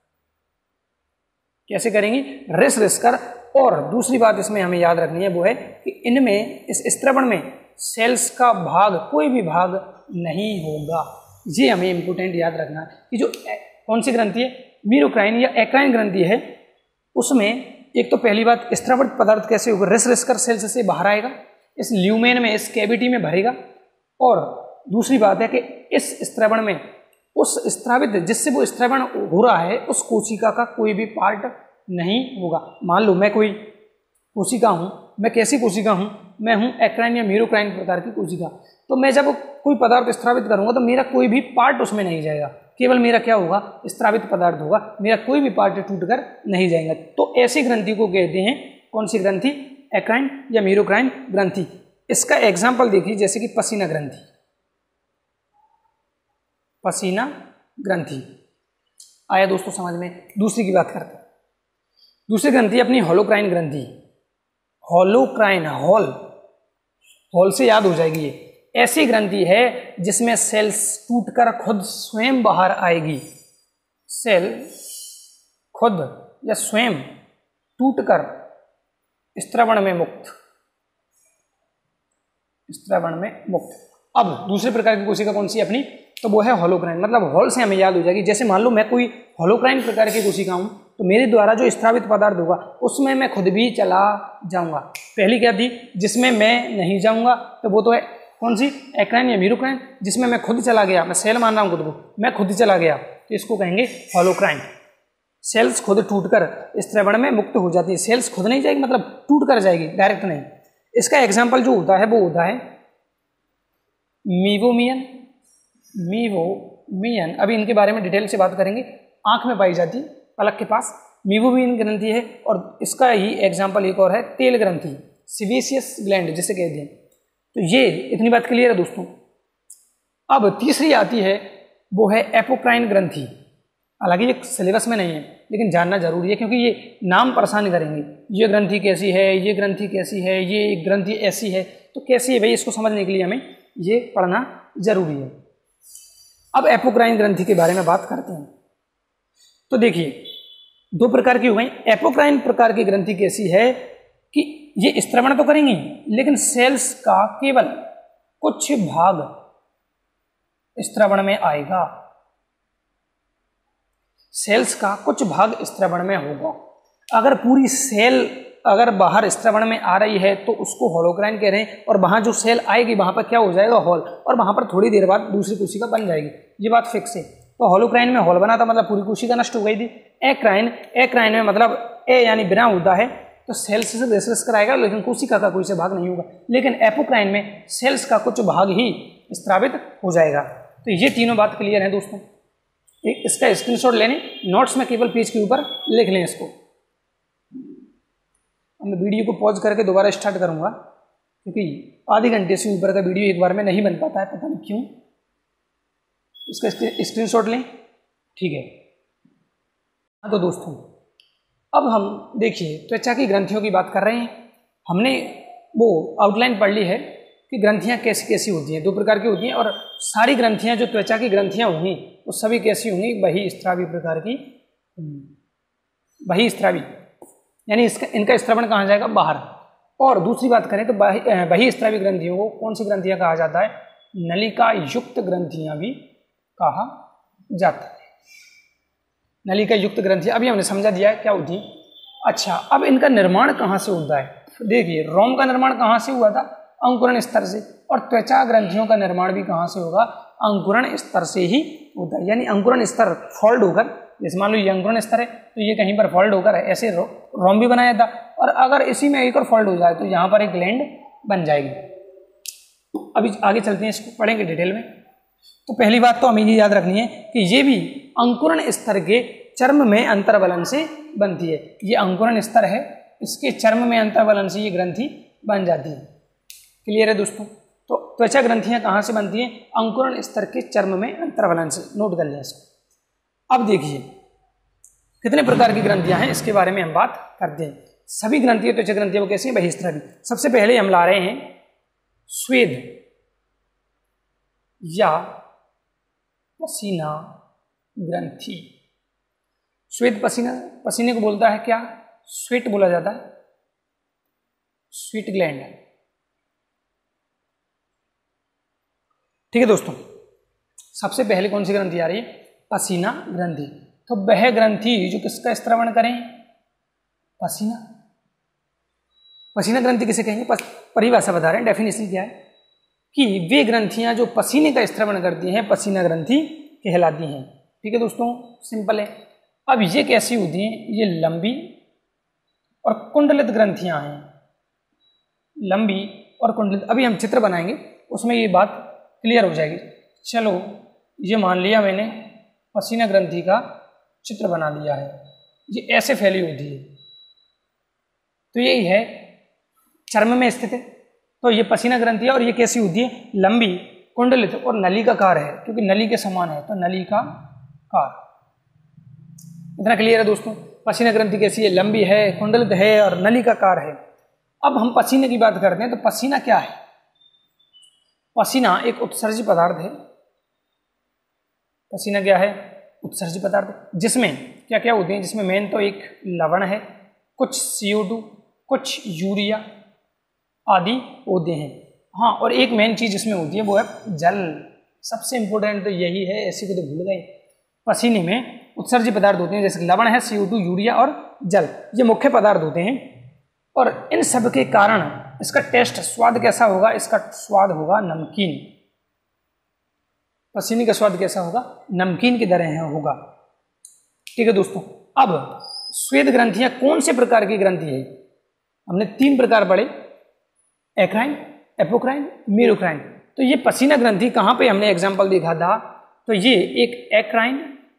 कैसे करेंगी? रिस कर। और दूसरी बात इसमें हमें याद रखनी है, वो है कि इनमें, इस स्त्रवण में सेल्स का भाग, कोई भी भाग नहीं होगा। ये हमें इंपोर्टेंट याद रखना है कि जो कौन सी ग्रंथि है, मीरोक्राइन या एक्राइन ग्रंथि है, उसमें एक तो पहली बात, स्त्रवित पदार्थ कैसे होगा? रिस कर सेल्स से बाहर आएगा, इस ल्यूमेन में, इस कैविटी में भरेगा। और दूसरी बात है कि इस स्त्रवण में उस स्त्रावित, जिससे वो स्त्रवण हो रहा है, उस कोशिका का कोई भी पार्ट नहीं होगा। मान लो मैं कोई कोशिका हूँ, मैं कैसी कोशिका हूँ? मैं हूँ एक्राइन या मीरोक्राइन प्रकार की कोशिका। तो मैं जब कोई पदार्थ स्त्रावित करूँगा तो मेरा कोई भी पार्ट उसमें नहीं जाएगा, केवल मेरा क्या होगा? स्त्रावित पदार्थ होगा, मेरा कोई भी पार्ट टूट कर नहीं जाएगा। तो ऐसी ग्रंथि को कहते हैं, कौन सी ग्रंथि? एक्राइन या मीरोक्राइन ग्रंथि। इसका एग्जाम्पल देखिए, जैसे कि पसीना ग्रंथि। पसीना ग्रंथि आया दोस्तों समझ में? दूसरी की बात करते हैं। दूसरी ग्रंथि अपनी होलोक्राइन ग्रंथि। होलोक्राइन, हॉल से याद हो जाएगी। ये ऐसी ग्रंथि है जिसमें सेल्स टूटकर खुद स्वयं बाहर आएगी। सेल खुद या स्वयं टूटकर स्त्रवण में मुक्त, स्त्रवण में मुक्त। अब दूसरे प्रकार की कोशिका कौन सी है अपनी? तो वो है होलोक्राइन। मतलब हॉल से हमें याद हो जाएगी। जैसे मान लो मैं कोई होलोक्राइन प्रकार की कोशिका हूं, तो मेरे द्वारा जो स्त्रावित पदार्थ होगा उसमें मैं खुद भी चला जाऊंगा। पहली क्या थी? जिसमें मैं नहीं जाऊंगा, तो वो तो है कौन सी? एक्राइन या मीरोक्राइन। जिसमें मैं खुद चला गया, मैं सेल मान रहा हूं खुद को, मैं खुद ही चला गया, तो इसको कहेंगे होलोक्राइन। सेल्स खुद टूटकर स्त्रवण में मुक्त हो जाती है। सेल्स खुद नहीं जाएगी, मतलब टूट कर जाएगी, डायरेक्ट नहीं। इसका एग्जाम्पल जो होता है वो होता है मीवोमियन। मीवोमियन, अभी इनके बारे में डिटेल से बात करेंगे। आंख में पाई जाती, पलक के पास मीवोमियन ग्रंथि है। और इसका ही एग्जाम्पल एक और है तेल ग्रंथि, सिवेशियस ग्लैंड जिसे कहते हैं। तो ये इतनी बात क्लियर है दोस्तों। अब तीसरी आती है, वो है एपोक्राइन ग्रंथि। हालांकि ये सिलेबस में नहीं है, लेकिन जानना जरूरी है क्योंकि ये नाम परेशान करेंगे। ये ग्रंथि कैसी है, ये ग्रंथि कैसी है, ये ग्रंथि ऐसी है, तो कैसी है भाई, इसको समझने के लिए हमें ये पढ़ना जरूरी है। अब एपोक्राइन ग्रंथि के बारे में बात करते हैं। तो देखिए, दो प्रकार की हो गई। एपोक्राइन प्रकार की ग्रंथि कैसी है कि ये स्त्रवण तो करेंगी, लेकिन सेल्स का केवल कुछ भाग स्त्रवण में आएगा। सेल्स का कुछ भाग स्त्रवण में होगा। अगर पूरी सेल अगर बाहर स्त्रवण में आ रही है तो उसको होलोक्राइन कह रहे हैं, और वहां जो सेल आएगी वहां पर क्या हो जाएगा? हॉल। और वहां पर थोड़ी देर बाद दूसरी कोशिका बन जाएगी। ये बात फिक्स है। तो होलोक्राइन में हॉल बना था, मतलब पूरी कोशिका नष्ट हो गई थी। एक्राइन में मतलब ए यानी बिना होता है, तो सेल्स से रिस कराएगा, लेकिन कोशिका का कोई से भाग नहीं होगा। लेकिन एपोक्राइन में सेल्स का कुछ भाग ही स्त्रावित हो जाएगा। तो ये तीनों बात क्लियर है दोस्तों। इसका स्क्रीनशॉट लेने, नोट्स में केवल पेज के ऊपर लिख लें इसको। मैं वीडियो को पॉज करके दोबारा स्टार्ट करूंगा, क्योंकि आधे घंटे से ऊपर का वीडियो एक बार में नहीं बन पाता है, पता नहीं क्यों। इसका स्क्रीनशॉट लें, ठीक है। हाँ तो दोस्तों, अब हम देखिए त्वचा की ग्रंथियों की बात कर रहे हैं। हमने वो आउटलाइन पढ़ ली है कि ग्रंथियां कैसी कैसी होती हैं, दो प्रकार की होती हैं। और सारी ग्रंथियां जो त्वचा की ग्रंथियां होंगी वो सभी कैसी होंगी? बहिस्त्रावी प्रकार की। बहिस्त्रावी यानी इनका स्त्रवण कहाँ जाएगा? बाहर। और दूसरी बात करें तो बहिस्त्रावी ग्रंथियों को कौन सी ग्रंथियां कहा जाता है? नलिका युक्त ग्रंथियां भी कहा जाता है। नलिका युक्त ग्रंथियां अभी हमने समझा दिया है क्या होती है। अच्छा, अब इनका निर्माण कहाँ से होता है? देखिए, रोम का निर्माण कहाँ से हुआ था? अंकुरण स्तर से। और त्वचा ग्रंथियों का निर्माण भी कहाँ से होगा? अंकुरण स्तर से ही होता है, यानी अंकुरण स्तर फोल्ड होकर, जैसे मान लो ये अंकुरण स्तर है तो ये कहीं पर फोल्ड होकर ऐसे रोम्बी बनाया था, और अगर इसी में एक और फोल्ड हो जाए तो यहाँ पर एक ग्लैंड बन जाएगी। अभी आगे चलते हैं, इसको पढ़ेंगे डिटेल में। तो पहली बात तो हमें ये याद रखनी है कि ये भी अंकुरण स्तर के चर्म में अंतर्वलन से बनती है। ये अंकुरण स्तर है, इसके चर्म में अंतर्वलन से ये ग्रंथि बन जाती है। क्लियर है दोस्तों? तो त्वचा ग्रंथियां कहाँ से बनती हैं? अंकुरण स्तर के चर्म में अंतर्वलन से। नोट कर लें इसको। अब देखिए कितने प्रकार की ग्रंथियां हैं, इसके बारे में हम बात करते हैं। सभी ग्रंथियां, त्वचा ग्रंथियां वो कैसी हैं? बहिस्त्रावी। सबसे पहले हम ला रहे हैं स्वेद या पसीना ग्रंथि। स्वेद पसीना, पसीने को बोलता है क्या? स्वेट बोला जाता है, स्वीट ग्लैंड। ठीक है दोस्तों, सबसे पहले कौन सी ग्रंथि आ रही है? पसीना ग्रंथि। तो वह ग्रंथि जो किसका स्त्रवण करें? पसीना। पसीना ग्रंथि किसे कहेंगे? परिभाषा बता रहे हैं, डेफिनेशन क्या है कि वे ग्रंथियां जो पसीने का स्त्रवण करती हैं पसीना ग्रंथि कहलाती हैं। ठीक है दोस्तों, सिंपल है। अब ये कैसी होती हैं? ये लंबी और कुंडलित ग्रंथियां हैं, लंबी और कुंडलित। अभी हम चित्र बनाएंगे, उसमें ये बात क्लियर हो जाएगी। चलो, ये मान लिया मैंने पसीना ग्रंथि का चित्र बना लिया है, ये ऐसे फैली होती है, तो यही है चर्म में स्थित है। तो ये पसीना ग्रंथि है और ये कैसी होती है? लंबी, कुंडलित और नलिकाकार है, क्योंकि नली के समान है तो नलिकाकार। इतना क्लियर है दोस्तों? पसीना ग्रंथि कैसी है? लंबी है, कुंडलित है और नलिकाकार है। अब हम पसीने की बात करते हैं, तो पसीना क्या है? पसीना एक उत्सर्जी पदार्थ है। पसीना क्या है? उत्सर्जी पदार्थ, जिसमें क्या क्या होते हैं? जिसमें मेन तो एक लवण है, कुछ CO2, कुछ यूरिया आदि होते हैं। हाँ, और एक मेन चीज इसमें होती है वो है जल। सबसे इंपॉर्टेंट तो यही है, ऐसे को तो भूल गए। पसीने में उत्सर्जी पदार्थ होते हैं, जैसे लवण है, CO2, यूरिया और जल, ये मुख्य पदार्थ होते हैं। और इन सब के कारण इसका टेस्ट, स्वाद कैसा होगा? इसका स्वाद होगा नमकीन। पसीने का स्वाद कैसा होगा? नमकीन की तरह होगा। ठीक है दोस्तों, अब स्वेद ग्रंथियां कौन से प्रकार की ग्रंथि है? हमने 3 प्रकार पढ़े, एक्राइन, एपोक्राइन, मीरोक्राइन। तो ये पसीना ग्रंथि कहां पे हमने एग्जाम्पल देखा था? तो ये एक एक्राइन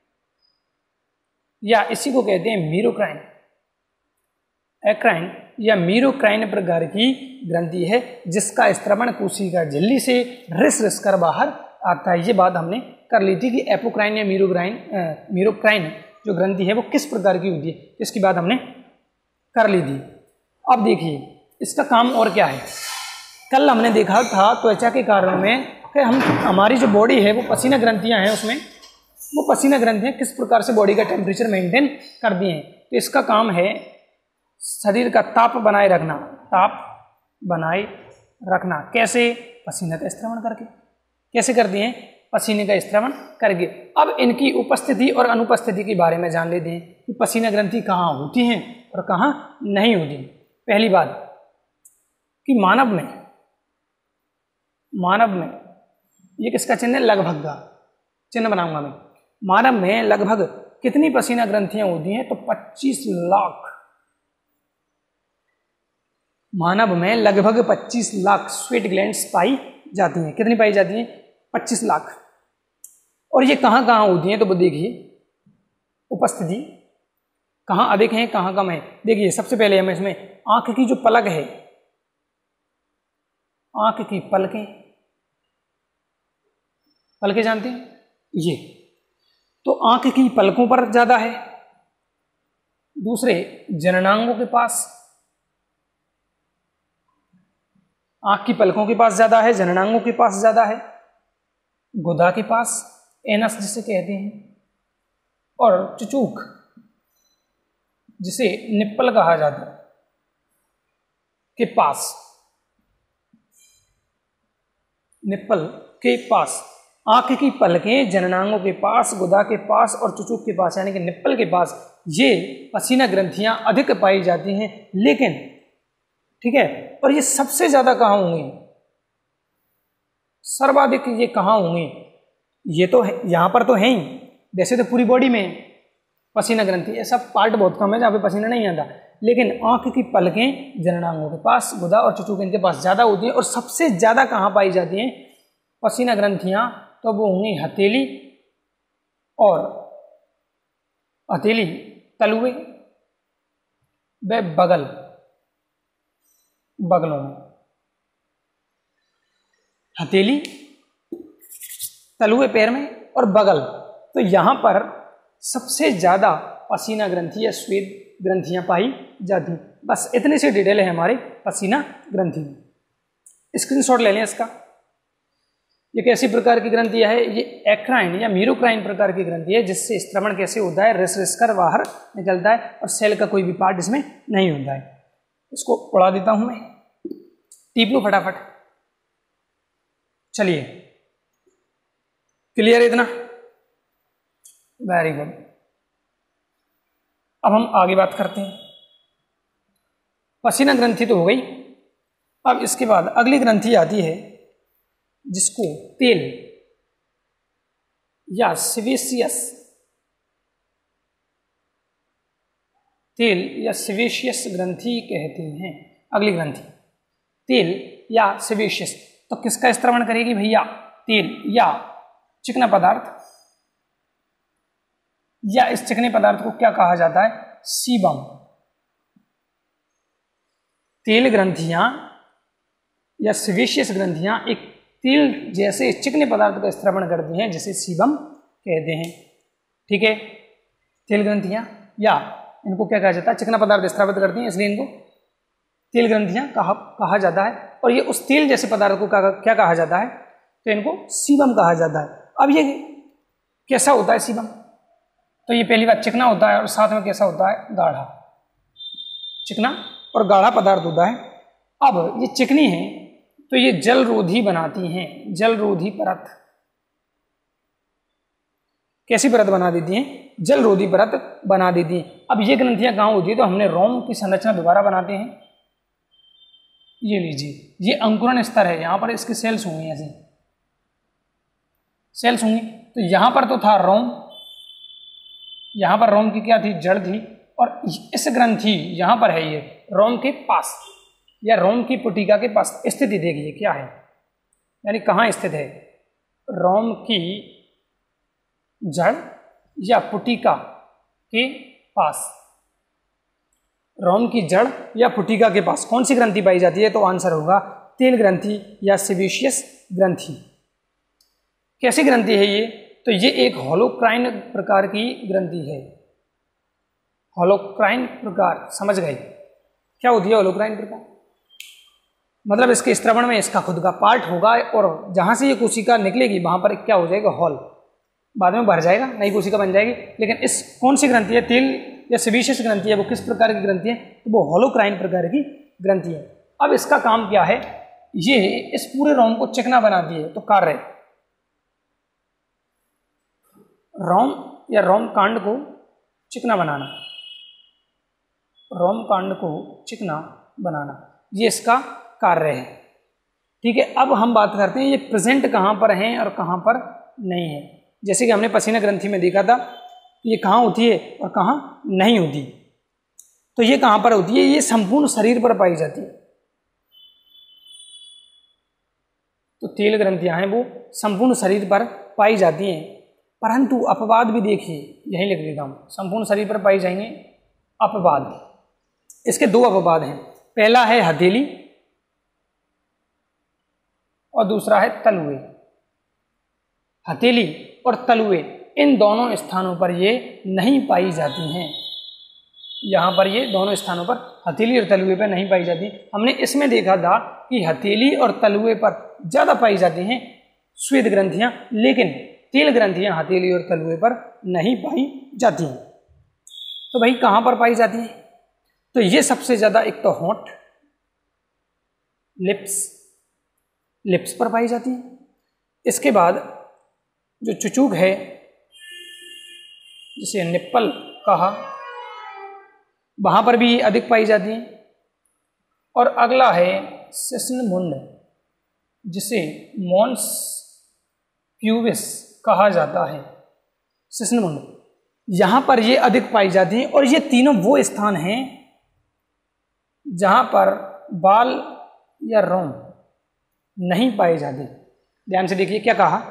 या इसी को कहते हैं मीरोक्राइन। एक्राइन या मीरोक्राइन प्रकार की ग्रंथि है, जिसका स्त्रवण कोशिका झिल्ली से रिस रिस कर बाहर आता है। ये बात हमने कर ली थी कि एपोक्राइन या मीरोक्राइन जो ग्रंथि है वो किस प्रकार की होती है, इसकी बात हमने कर ली थी। अब देखिए इसका काम और क्या है। कल हमने देखा था त्वचा के कारण में कि हमारी जो बॉडी है वो पसीना ग्रंथियां हैं, उसमें वो पसीना ग्रंथियां किस प्रकार से बॉडी का टेम्परेचर मेंटेन करती हैं। तो इसका काम है शरीर का ताप बनाए रखना। ताप बनाए रखना कैसे? पसीने का स्त्रवण करके। कैसे करती हैं? पसीने का स्त्रवण करके। अब इनकी उपस्थिति और अनुपस्थिति के बारे में जान लेते हैं कि पसीना ग्रंथि कहाँ होती हैं और कहाँ नहीं होती। पहली बात कि मानव में ये किसका चिन्ह है? लगभग का चिन्ह बनाऊंगा मैं। मानव में लगभग कितनी पसीना ग्रंथियां होती हैं? तो 25 लाख। मानव में लगभग 25 लाख स्वेट ग्लैंड्स पाई जाती हैं। कितनी पाई जाती हैं? 25 लाख। और ये कहाँ कहाँ होती हैं? तो वो देखिए उपस्थिति कहाँ अधिक है, कहाँ कम है। देखिए सबसे पहले हम इसमें आंख की जो पलक है, आंख की पलकें जानते हैं ये, तो आंख की पलकों पर ज्यादा है। दूसरे जननांगों के पास, आंख की पलकों के पास ज्यादा है, जननांगों के पास ज्यादा है, गुदा के पास, एनस जिसे कहते हैं, और चुचूक जिसे निप्पल कहा जाता है के पास, निप्पल के पास। आंख की पलकें जननांगों के पास, गुदा के पास और चुचूक के पास यानी कि निप्पल के पास ये पसीना ग्रंथियां अधिक पाई जाती हैं। लेकिन ठीक है, और ये सबसे ज्यादा कहाँ होंगी? सर्वाधिक ये कहाँ होंगी? ये तो है, यहाँ पर तो है ही, वैसे तो पूरी बॉडी में पसीना ग्रंथि, ऐसा पार्ट बहुत कम है जहाँ पे पसीना नहीं आता, लेकिन आंख की पलकें जननांगों के पास, गुदा और चुचुक इनके पास ज़्यादा होती है। और सबसे ज़्यादा कहाँ पाई जाती हैं पसीना ग्रंथियाँ, तो वो होंगी हथेली और हथेली, तलुए व बगलों में। हथेली, तलुए पैर में और बगल, तो यहाँ पर सबसे ज़्यादा पसीना ग्रंथि या श्वेत ग्रंथियाँ पाई जाती। बस इतनी सी डिटेल है हमारे पसीना ग्रंथि में। स्क्रीनशॉट ले लें इसका। ये कैसी प्रकार की ग्रंथि है? ये एक्राइन या मीरोक्राइन प्रकार की ग्रंथि है, जिससे स्त्रवण कैसे होता है, रिस रिस कर बाहर निकलता है और सेल का कोई भी पार्ट इसमें नहीं होता है। इसको उड़ा देता हूं मैं, टीप लो फटाफट। चलिए, क्लियर है इतना? Very good. अब हम आगे बात करते हैं। पसीना ग्रंथि तो हो गई। अब इसके बाद अगली ग्रंथि आती है जिसको तेल या सेबेशियस ग्रंथि कहते हैं। अगली ग्रंथि तेल या सेबेशियस, तो किसका स्त्रवण करेगी भैया? तेल या चिकना पदार्थ, या इस चिकने पदार्थ को क्या कहा जाता है? सीबम। तेल ग्रंथियां या सेबेशियस ग्रंथियां एक तेल जैसे चिकने पदार्थ का स्त्रवण करती हैं, जिसे सीबम कहते हैं। ठीक है, तेल ग्रंथियां या इनको क्या कहा जाता है? चिकना पदार्थ स्रावित करती हैं, इसलिए इनको तेल ग्रंथियां कहा जाता है। और ये उस तेल जैसे पदार्थ को क्या कहा जाता है? तो इनको सीबम कहा जाता है। अब ये कैसा होता है सीबम? तो ये पहली बात चिकना होता है और साथ में कैसा होता है? गाढ़ा। चिकना और गाढ़ा पदार्थ होता है। अब ये चिकनी है तो ये जल रोधी बनाती हैं, जल रोधी परत। कैसी परत बना देती हैं? जल रोधी परत बना देती हैं। अब ये ग्रंथियां कहाँ होती है? तो हमने रोम की संरचना दोबारा बनाते हैं। ये लीजिए, ये अंकुरण स्तर है, यहाँ पर इसके सेल्स होंगे, ऐसे सेल्स होंगे। तो यहाँ पर तो था रोम, यहाँ पर रोम की क्या थी? जड़ थी। और इस ग्रंथि यहाँ पर है, ये रोम के पास या रोम की पुटिका के पास। स्थिति देखिए क्या है, यानी कहाँ स्थित है? रोम की जड़ या पुटिका के पास। रोम की जड़ या पुटिका के पास कौन सी ग्रंथि पाई जाती है? तो आंसर होगा तेल ग्रंथि या सेबेशियस ग्रंथि। कैसी ग्रंथि है ये? तो ये एक होलोक्राइन प्रकार की ग्रंथि है। होलोक्राइन प्रकार, समझ गए क्या होती है होलोक्राइन प्रकार? मतलब इसके स्त्रवण में इसका खुद का पार्ट होगा और जहां से ये कोशिका निकलेगी वहां पर क्या हो जाएगा? हॉल। बाद में भर जाएगा, नई कोशिका बन जाएगी। लेकिन इस कौन सी ग्रंथि है? तेल या सेबेशियस ग्रंथि है। वो किस प्रकार की ग्रंथि है? तो वो होलोक्राइन प्रकार की ग्रंथि है। अब इसका काम क्या है? ये इस पूरे रोम को चिकना बनाती है। तो कार्य रोम या रोम कांड को चिकना बनाना, रोम कांड को चिकना बनाना, ये इसका कार्य है। ठीक है, अब हम बात करते हैं ये प्रेजेंट कहाँ पर हैं और कहाँ पर नहीं है। जैसे कि हमने पसीना ग्रंथि में देखा था, ये कहाँ होती है और कहाँ नहीं होती। तो ये कहाँ पर होती है? ये संपूर्ण शरीर पर पाई जाती है। तो तेल ग्रंथियां हैं वो संपूर्ण शरीर पर पाई जाती हैं, परंतु अपवाद भी देखिए, यही लिख देता हूं, संपूर्ण शरीर पर पाई जाएंगे अपवाद। इसके दो अपवाद हैं, पहला है हथेली और दूसरा है तलुए। हथेली और तलुए इन दोनों स्थानों पर ये नहीं पाई जाती हैं। यहाँ पर ये दोनों स्थानों पर हथेली और तलुए पर नहीं पाई जाती। हमने इसमें देखा था कि हथेली और तलुए पर ज़्यादा पाई जाती हैं श्वेत ग्रंथियाँ, लेकिन तेल ग्रंथियाँ हथेली और तलुए पर नहीं पाई जाती हैं। तो भाई कहाँ पर पाई जाती हैं? तो ये सबसे ज़्यादा एक तो होंठ, लिप्स पर पाई जाती है। इसके बाद जो चुचुक है, जिसे निप्पल कहा, वहाँ पर भी अधिक पाई जाती है। और अगला है शिश्न मुंड, जिसे मॉन्स प्यूबिस कहा जाता है। शिश्नमुंड, यहाँ पर ये अधिक पाई जाती हैं और ये तीनों वो स्थान हैं जहाँ पर बाल या रोम नहीं पाए जाते। ध्यान से देखिए क्या कहा,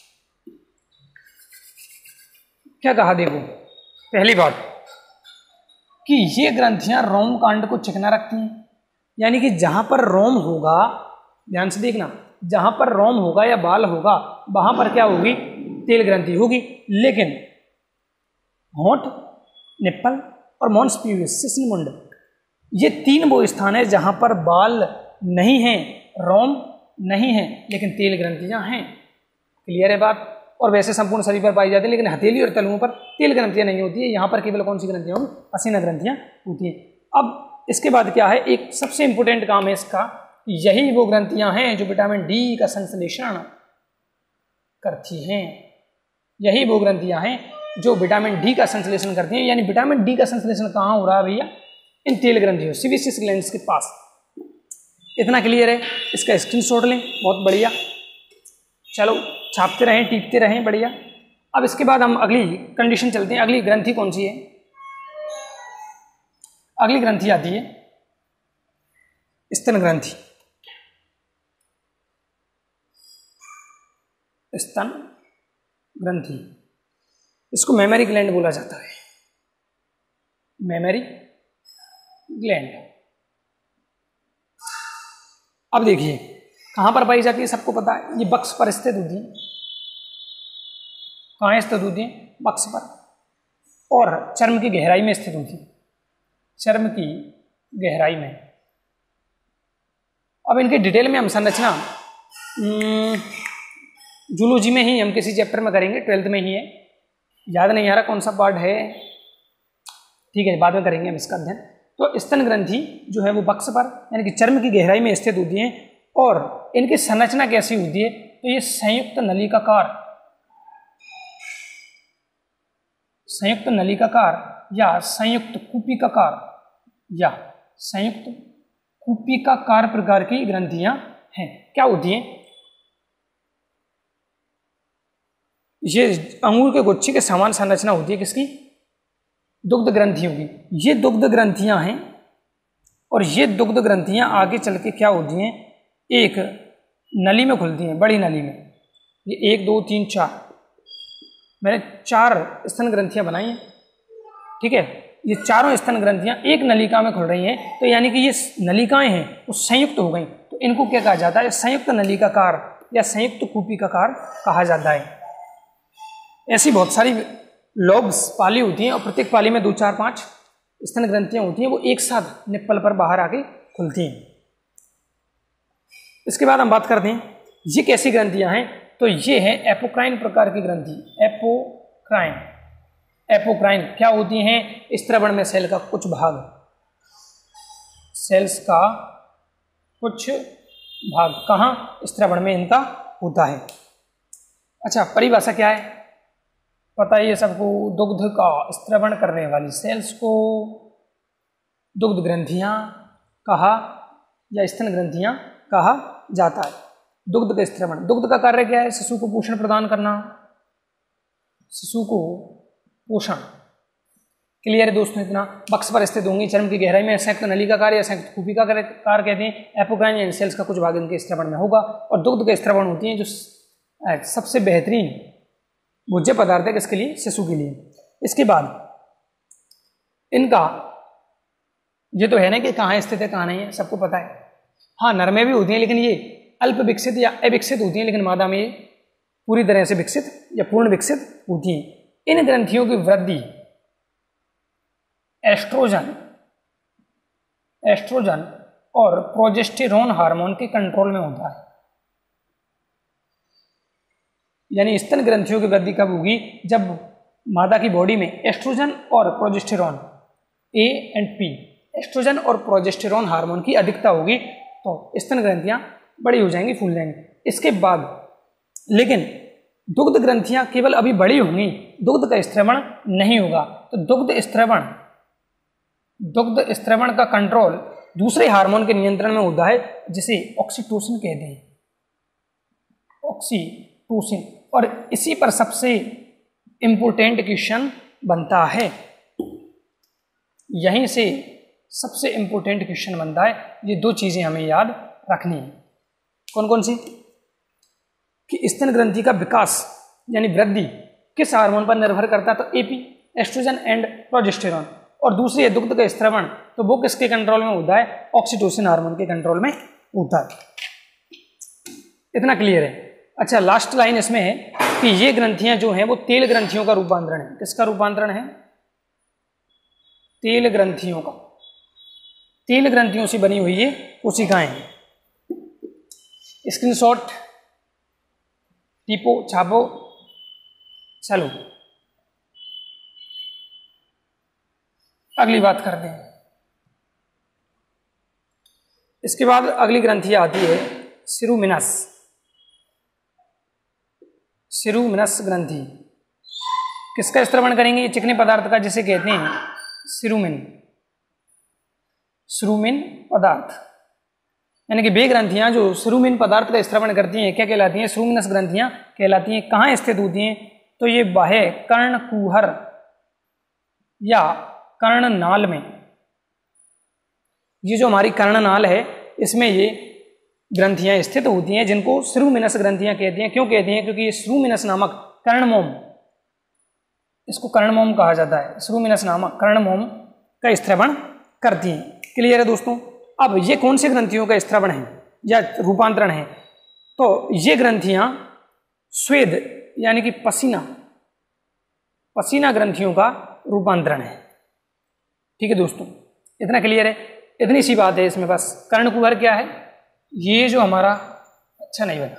देखो पहली बात कि ये ग्रंथियां रोम कांड को चिकना रखती हैं, यानी कि जहां पर रोम होगा, ध्यान से देखना, जहां पर रोम होगा या बाल होगा वहां पर क्या होगी, तेल ग्रंथि होगी। लेकिन होंठ, निप्पल और मॉन्स पीयूस, शिश्नमुंड, ये तीन वो स्थान है जहां पर बाल नहीं हैं, रोम नहीं है, लेकिन तेल ग्रंथियां हैं। क्लियर है बात। और वैसे संपूर्ण शरीर पर पाई जाती है, लेकिन हथेली और तलुओं पर तेल ग्रंथियां नहीं होती है। यहाँ पर केवल कौन सी ग्रंथियां होंगी, पसीना ग्रंथियां होती हैं। अब इसके बाद क्या है, एक सबसे इंपॉर्टेंट काम है इसका, यही वो ग्रंथियां हैं जो विटामिन डी का संश्लेषण करती हैं। यही वो ग्रंथियां हैं जो विटामिन डी का संश्लेषण करती हैं। यानी विटामिन डी का संश्लेषण कहाँ हो रहा है भैया, इन तेल ग्रंथियों, सीबेसियस ग्लैंड्स के पास। इतना क्लियर है, इसका स्क्रीनशॉट लें, बहुत बढ़िया। चलो छापते रहें, टीपते रहें, बढ़िया। अब इसके बाद हम अगली कंडीशन चलते हैं। अगली ग्रंथि कौन सी है, अगली ग्रंथि आती है स्तन ग्रंथि। स्तन ग्रंथि, इसको मेमरी ग्लैंड बोला जाता है, मेमरी ग्लैंड। अब देखिए कहां पर पाई जाती है, सबको पता है, ये बक्स पर स्थित होती है। कहाँ स्थित होती है, बक्स पर, और चर्म की गहराई में स्थित होती है, चर्म की गहराई में। अब इनके डिटेल में हम संरचना जूलॉजी में ही हम किसी चैप्टर में करेंगे, 12th में ही है, याद नहीं आ रहा कौन सा पार्ट है, ठीक है बाद में करेंगे हम इसका अध्ययन। तो स्तन ग्रंथि जो है वो बक्स पर यानी कि चर्म की गहराई में स्थित होती है। और इनकी संरचना कैसी होती है, तो ये संयुक्त नलिकाकार, संयुक्त नलिकाकार या संयुक्त कूपिकाकार या संयुक्त कूपिकाकार प्रकार की ग्रंथियां हैं। क्या होती हैं, ये अंगूर के गुच्छे के समान संरचना होती है, किसकी, दुग्ध ग्रंथियों की। ये दुग्ध ग्रंथियां हैं और ये दुग्ध ग्रंथियां आगे चल के क्या होती हैं, एक नली में खुलती हैं, बड़ी नली में। ये 1 2 3 4, मैंने 4 स्तन ग्रंथियां बनाई हैं, ठीक है। ये चारों स्तन ग्रंथियां एक नलिका में खुल रही हैं, तो यानी कि ये नलिकाएं हैं वो संयुक्त हो गई, तो इनको क्या कहा जाता है, संयुक्त नलिकाकार या संयुक्त कूपिकाकार कहा जाता है। ऐसी बहुत सारी लोब्स पाली होती हैं और प्रत्येक पाली में 2 4 5 स्तन ग्रंथियां होती हैं, वो एक साथ निप्पल पर बाहर आके खुलती हैं। इसके बाद हम बात करते हैं ये कैसी ग्रंथियां हैं, तो ये है एपोक्राइन प्रकार की ग्रंथि। एपोक्राइन, एपोक्राइन क्या होती हैं, स्त्रवण में सेल का कुछ भाग, सेल्स का कुछ भाग कहाँ, स्त्रवण में इनका होता है। अच्छा परिभाषा क्या है, पता है ये सबको, दुग्ध का स्त्रवण करने वाली सेल्स को दुग्ध ग्रंथियां कहा या स्तन ग्रंथियां कहा जाता है। दुग्ध का स्त्रवण, दुग्ध का कार्य क्या है, शिशु को पोषण प्रदान करना, शिशु को पोषण। क्लियर है दोस्तों इतना। बक्स पर स्थित होंगी, चर्म की गहराई में, संयुक्त नलिकाकार या संयुक्त कूपिकाकार कहते हैं। एपोक्राइन सेल्स का कुछ भाग इनके स्त्रवण में होगा और दुग्ध का स्त्रवण होती है जो सबसे बेहतरीन भोज्य पदार्थ है किसके लिए, शिशु के लिए। इसके बाद इनका ये तो है ना कि कहाँ स्थित है कहाँ नहीं है, सबको पता है। हाँ नर में भी होती हैं लेकिन ये अल्प विकसित या अविकसित होती हैं, लेकिन मादा में ये पूरी तरह से विकसित या पूर्ण विकसित होती हैं। इन ग्रंथियों की वृद्धि एस्ट्रोजन और प्रोजेस्टेरोन हार्मोन के कंट्रोल में होता है। यानी स्तन ग्रंथियों की वृद्धि कब होगी, जब मादा की बॉडी में एस्ट्रोजन और progesterone A and P, oestrogen और प्रोजेस्टेरोन हार्मोन की अधिकता होगी तो स्तन ग्रंथियां बड़ी हो जाएंगी, फूल जाएंगी। इसके बाद लेकिन दुग्ध ग्रंथियां केवल अभी बड़ी होंगी, दुग्ध का स्त्रवण नहीं होगा। तो दुग्ध स्त्रवण का कंट्रोल दूसरे हार्मोन के नियंत्रण में होता है जिसे ऑक्सीटोसिन कहते हैं, ऑक्सीटोसिन। और इसी पर सबसे इम्पोर्टेंट क्वेश्चन बनता है, यहीं से सबसे इम्पोर्टेंट क्वेश्चन बनता है। ये दो चीज़ें हमें याद रखनी है। कौन कौन सी? कि स्तन ग्रंथि का विकास यानी वृद्धि किस हार्मोन पर निर्भर करता है? तो एपी, एस्ट्रोजन एंड प्रोजेस्टेरॉन। और दूसरी है दुग्ध का स्त्रवण, तो वो किसके कंट्रोल में होता है? ऑक्सीटोसिन हार्मोन के कंट्रोल में होता है। इतना क्लियर है। अच्छा, लास्ट लाइन इसमें है कि ये ग्रंथियां जो हैं वो तेल ग्रंथियों का रूपांतरण है। किसका रूपांतरण है? तेल ग्रंथियों का। तेल ग्रंथियों से बनी हुई ये कोशिकाएं हैं। स्क्रीनशॉट टिपो, छापो। चलो अगली बात करते हैं। इसके बाद अगली ग्रंथि आती है सिरुमिनस। सिरुमिनस ग्रंथि किसका स्त्रवण करेंगे? ये चिकने पदार्थ का, जिसे कहते हैं सिरुमिन। सिरुमिन पदार्थ यानी कि वे ग्रंथियां जो सिरुमिन पदार्थ का स्त्रवण करती हैं क्या कहलाती हैं? सिरुमिनस ग्रंथियां कहलाती हैं। कहाँ स्थित होती हैं? तो ये बाह्य कर्णकुहर या कर्णनाल में। ये जो हमारी कर्णनाल है इसमें ये ग्रंथियां स्थित होती हैं, जिनको सिरुमिनस ग्रंथियां कहते हैं। क्यों कहते हैं? क्योंकि ये सिरुमिनस नामक कर्णमोम, इसको कर्णमोम कहा जाता है, सिरुमिनस नामक कर्णमोम का स्त्रवण करती हैं। क्लियर है दोस्तों? अब ये कौन सी ग्रंथियों का स्त्रवण है या रूपांतरण है? तो ये ग्रंथियां स्वेद यानी कि पसीना, पसीना ग्रंथियों का रूपांतरण है। ठीक है दोस्तों, इतना क्लियर है। इतनी सी बात है इसमें बस। कर्णकुहर क्या है? ये जो हमारा, अच्छा नहीं बना,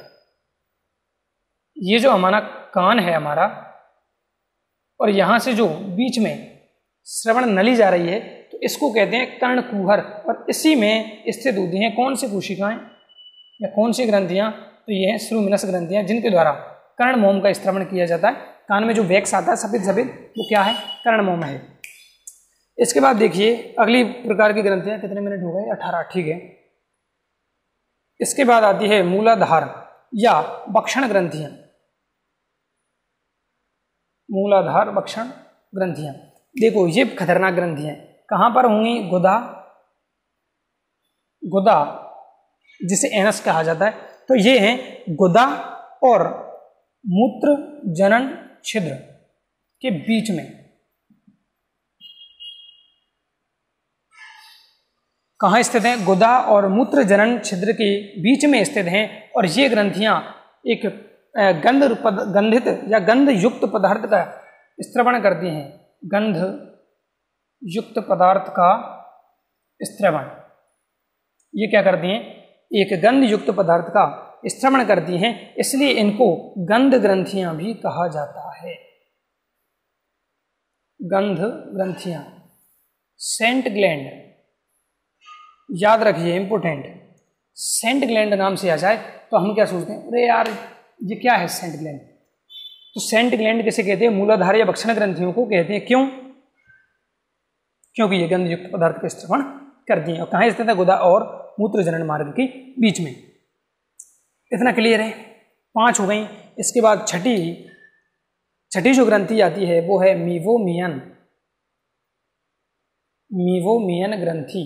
ये जो हमारा कान है हमारा, और यहां से जो बीच में श्रवण नली जा रही है, तो इसको कहते हैं कर्णकुहर। और इसी में स्थित होती हैं कौन सी कोशिकाएं या कौन सी ग्रंथियां? तो ये हैं सिरुमिनस ग्रंथियां, जिनके द्वारा कर्णमोम का स्त्रवण किया जाता है। कान में जो वैक्स आता है सफेद सफेद, वो क्या है? कर्णमोम है। इसके बाद देखिए अगली प्रकार की ग्रंथियां। कितने मिनट हो गए? 18। ठीक है। इसके बाद आती है मूलाधार या बक्षण ग्रंथियां। मूलाधार बक्षण ग्रंथियां, देखो ये खतरनाक ग्रंथियां कहां पर होंगी? गुदा, गुदा जिसे एनस कहा जाता है, तो ये हैं गुदा और मूत्र जनन छिद्र के बीच में। कहाँ स्थित हैं? गुदा और मूत्र जनन छिद्र के बीच में स्थित हैं। और ये ग्रंथियां एक गंधित या गंध युक्त पदार्थ का स्त्रवण करती हैं। गंध युक्त पदार्थ का स्त्रवण, ये क्या करती हैं? एक गंध युक्त पदार्थ का स्त्रवण करती हैं, इसलिए इनको गंध ग्रंथियां भी कहा जाता है। गंध ग्रंथियां, सेंट ग्लैंड, याद रखिए इंपोर्टेंट। सेंट ग्लैंड नाम से आ जाए तो हम क्या सोचते हैं? अरे यार ये क्या है सेंट ग्लैंड? तो सेंट ग्लैंड किसे कहते हैं? मूलाधार या बक्षण ग्रंथियों को कहते हैं। क्यों? क्योंकि ये गंध युक्त पदार्थ का स्त्रवण करती हैं। और कहाँ स्थित है? गुदा और मूत्र जनन मार्ग के बीच में। इतना क्लियर है? 5 हो गई। इसके बाद छठी जो ग्रंथि आती है वो है मीवोमियन। मीवोमियन ग्रंथि,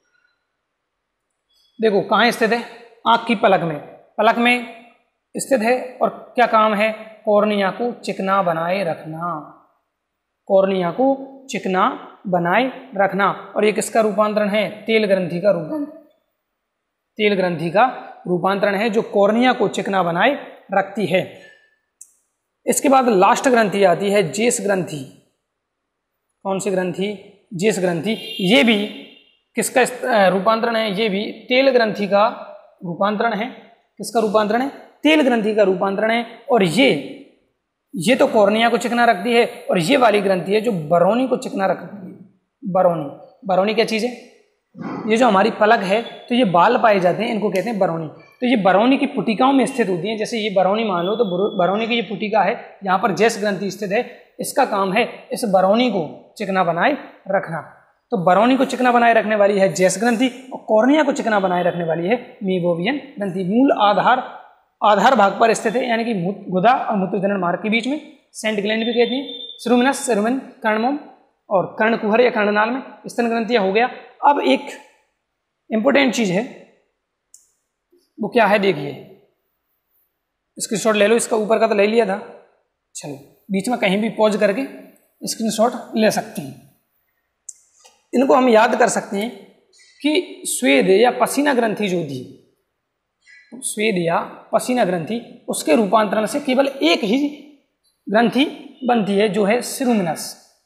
देखो कहाँ स्थित है? आंख की पलक में, पलक में स्थित है। और क्या काम है? कॉर्निया को चिकना बनाए रखना। कॉर्निया को चिकना बनाए रखना। और ये किसका रूपांतरण है? तेल ग्रंथि का रूपांतरण। तेल ग्रंथि का रूपांतरण है जो कॉर्निया को चिकना बनाए रखती है। इसके बाद लास्ट ग्रंथि आती है जेस ग्रंथि। कौन सी ग्रंथि? जेस ग्रंथि। ये भी किसका रूपांतरण है? ये भी तेल ग्रंथि का रूपांतरण है। किसका रूपांतरण है? तेल ग्रंथि का रूपांतरण है। और ये तो कॉर्निया को चिकना रखती है, और ये वाली ग्रंथि है जो बरौनी को चिकना रखती है। बरौनी, बरौनी क्या चीज़ है? ये जो हमारी पलक है, तो ये बाल पाए जाते हैं, इनको कहते हैं बरौनी। तो ये बरौनी की पुटिकाओं में स्थित होती हैं। जैसे ये बरौनी मान लो, तो बरौनी की ये पुटिका है, यहाँ पर जेस ग्रंथि स्थित है। इसका काम है इस बरौनी को चिकना बनाए रखना। तो बरौनी को चिकना बनाए रखने वाली है जेस ग्रंथि, और कॉर्निया को चिकना बनाए रखने वाली है मीवोवियन ग्रंथि। मूल आधार आधार भाग पर स्थित है, यानी कि गुदा और मूत्रजनन मार्ग के बीच में। सेंट ग्लैंड भी कहते हैं। सेरुमिनस, सेरुमिन कर्णमोम और कर्णकुहर या कर्णनाल में स्तन ग्रंथियां हो गया। अब एक इंपॉर्टेंट चीज है, वो क्या है देखिए, स्क्रीनशॉट ले लो, इसका ऊपर का तो ले लिया था, चलो बीच में कहीं भी पॉज करके स्क्रीनशॉट ले सकते हैं। इनको हम याद कर सकते हैं कि स्वेद या पसीना ग्रंथि जो थी, स्वेद या पसीना ग्रंथि, उसके रूपांतरण से केवल एक ही ग्रंथि बनती है, जो है सेरुमिनस।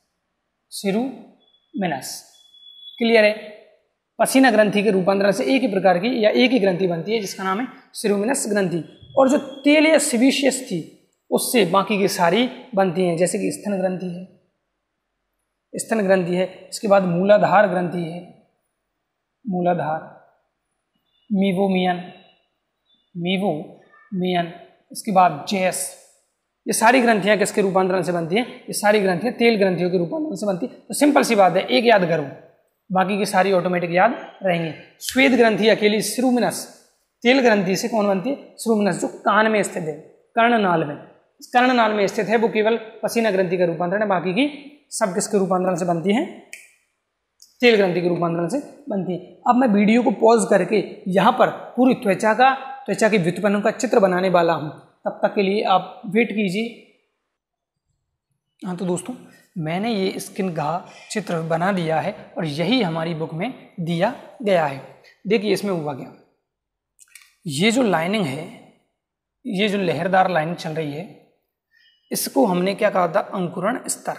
सेरुमिनस क्लियर है? पसीना ग्रंथि के रूपांतरण से एक ही प्रकार की या एक ही ग्रंथि बनती है, जिसका नाम है सेरुमिनस ग्रंथि। और जो तेल या सीबेशियस थी, उससे बाकी की सारी बनती हैं, जैसे कि स्तन ग्रंथि है, स्तन ग्रंथि है। इसके बाद मूलाधार ग्रंथि है, मूलाधार, मीवोमियन, मीवोमियन। इसके बाद जेस। ये सारी ग्रंथियां किसके रूपांतरण से बनती हैं? ये सारी ग्रंथियां तेल ग्रंथियों के रूपांतरण से बनती है। तो सिंपल सी बात है, एक याद करो, बाकी की सारी ऑटोमेटिक याद रहेंगे। श्वेत ग्रंथि अकेली सेरुमिनस, तेल ग्रंथि से कौन बनती है? सेरुमिनस, जो कान में स्थित है, कर्णनाल में, कर्णनाल में स्थित है, वो केवल पसीना ग्रंथि का रूपांतरण है। बाकी की सब किसके रूपांतरण से बनती है? तेल ग्रंथि के रूपांतरण से बनती है। अब मैं वीडियो को पॉज करके यहाँ पर पूरी त्वचा की व्युत्पन्न का चित्र बनाने वाला हूँ, तब तक के लिए आप वेट कीजिए। हाँ तो दोस्तों, मैंने ये स्किन का चित्र बना दिया है और यही हमारी बुक में दिया गया है। देखिए इसमें हुआ क्या, ये जो लाइनिंग है, ये जो लहरदार लाइनिंग चल रही है, इसको हमने क्या कहा था? अंकुरण स्तर,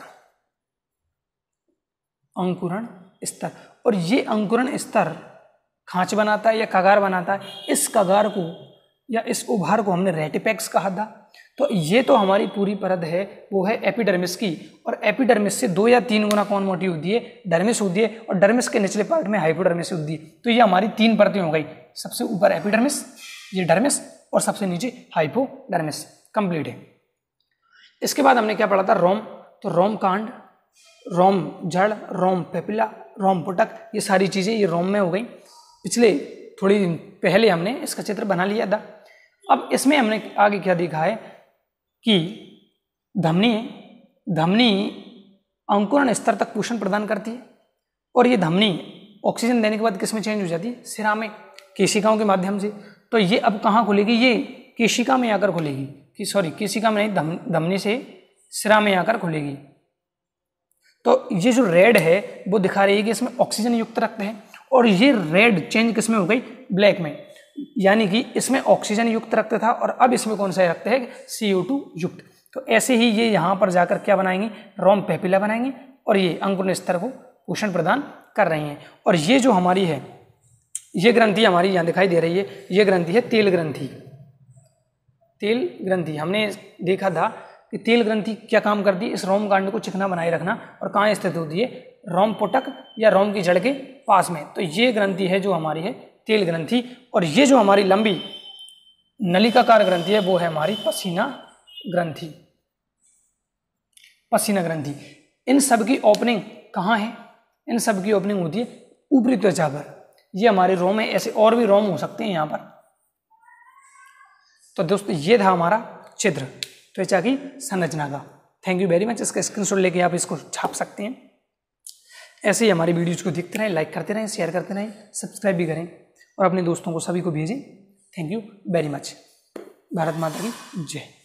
अंकुरण स्तर। और ये अंकुरण स्तर खांच बनाता है या कगार बनाता है। इस कगार को या इस उभार को हमने रेटिपेक्स कहा था। तो ये तो हमारी पूरी परत है, वो है एपिडर्मिस की, और एपिडर्मिस से 2 या 3 गुना कौन मोटी होती है? डर्मिस होती है, और डर्मिस के निचले पार्ट में हाइपोडर्मिस होती है। तो ये हमारी 3 परतें हो गई, सबसे ऊपर एपिडर्मिस, ये डर्मिस, और सबसे नीचे हाइपोडर्मिस। कंप्लीट है। इसके बाद हमने क्या पढ़ा था? रोम। तो रोम कांड, रोम जड़, रोम पेपिला, रोम पुटक, ये सारी चीज़ें ये रोम में हो गई। पिछले थोड़ी दिन पहले हमने इसका चित्र बना लिया था। अब इसमें हमने आगे क्या देखा है कि धमनी अंकुरण स्तर तक पोषण प्रदान करती है, और ये धमनी ऑक्सीजन देने के बाद किस में चेंज हो जाती है? सिरा में, केशिकाओं के माध्यम से। तो ये अब कहाँ खुलेगी? ये केशिका में आकर खुलेगी, कि सॉरी केशिका में नहीं, धमनी से सिरा में आकर खुलेगी। तो ये जो रेड है वो दिखा रही है कि इसमें ऑक्सीजन युक्त रक्त है, और ये रेड चेंज किस में हो गई? ब्लैक में, यानी कि इसमें ऑक्सीजन युक्त रक्त था और अब इसमें कौन सा रक्त है? CO2 युक्त। तो ऐसे ही ये यहाँ पर जाकर क्या बनाएंगे? रोम पेपिला बनाएंगे, और ये अंकुरण स्तर को पोषण प्रदान कर रही हैं। और ये जो हमारी है, ये ग्रंथि हमारी यहाँ दिखाई दे रही है, ये ग्रंथि है तेल ग्रंथि। तेल ग्रंथि हमने देखा था कि तेल ग्रंथि क्या काम करती है? इस रोम कांड को चिकना बनाए रखना। और कहाँ स्थित होती है? रोम पुटक या रोम की जड़ के पास में। तो ये ग्रंथि है जो हमारी है तेल ग्रंथि। और ये जो हमारी लंबी नलिकाकार ग्रंथि है, वो है हमारी पसीना ग्रंथि। पसीना ग्रंथि, इन सब की ओपनिंग कहाँ है? इन सब की ओपनिंग होती है ऊपरी त्वचा पर। ये हमारे रोम है, ऐसे और भी रोम हो सकते हैं यहाँ पर। तो दोस्तों ये था हमारा चित्र त्वचा की संरचना का। Thank you very much. इसका स्क्रीनशॉट लेके आप इसको छाप सकते हैं। ऐसे ही हमारी वीडियोज को देखते रहें, लाइक करते रहें, शेयर करते रहें, सब्सक्राइब भी करें और अपने दोस्तों को सभी को भेजें। Thank you very much. Bharat माता की जय।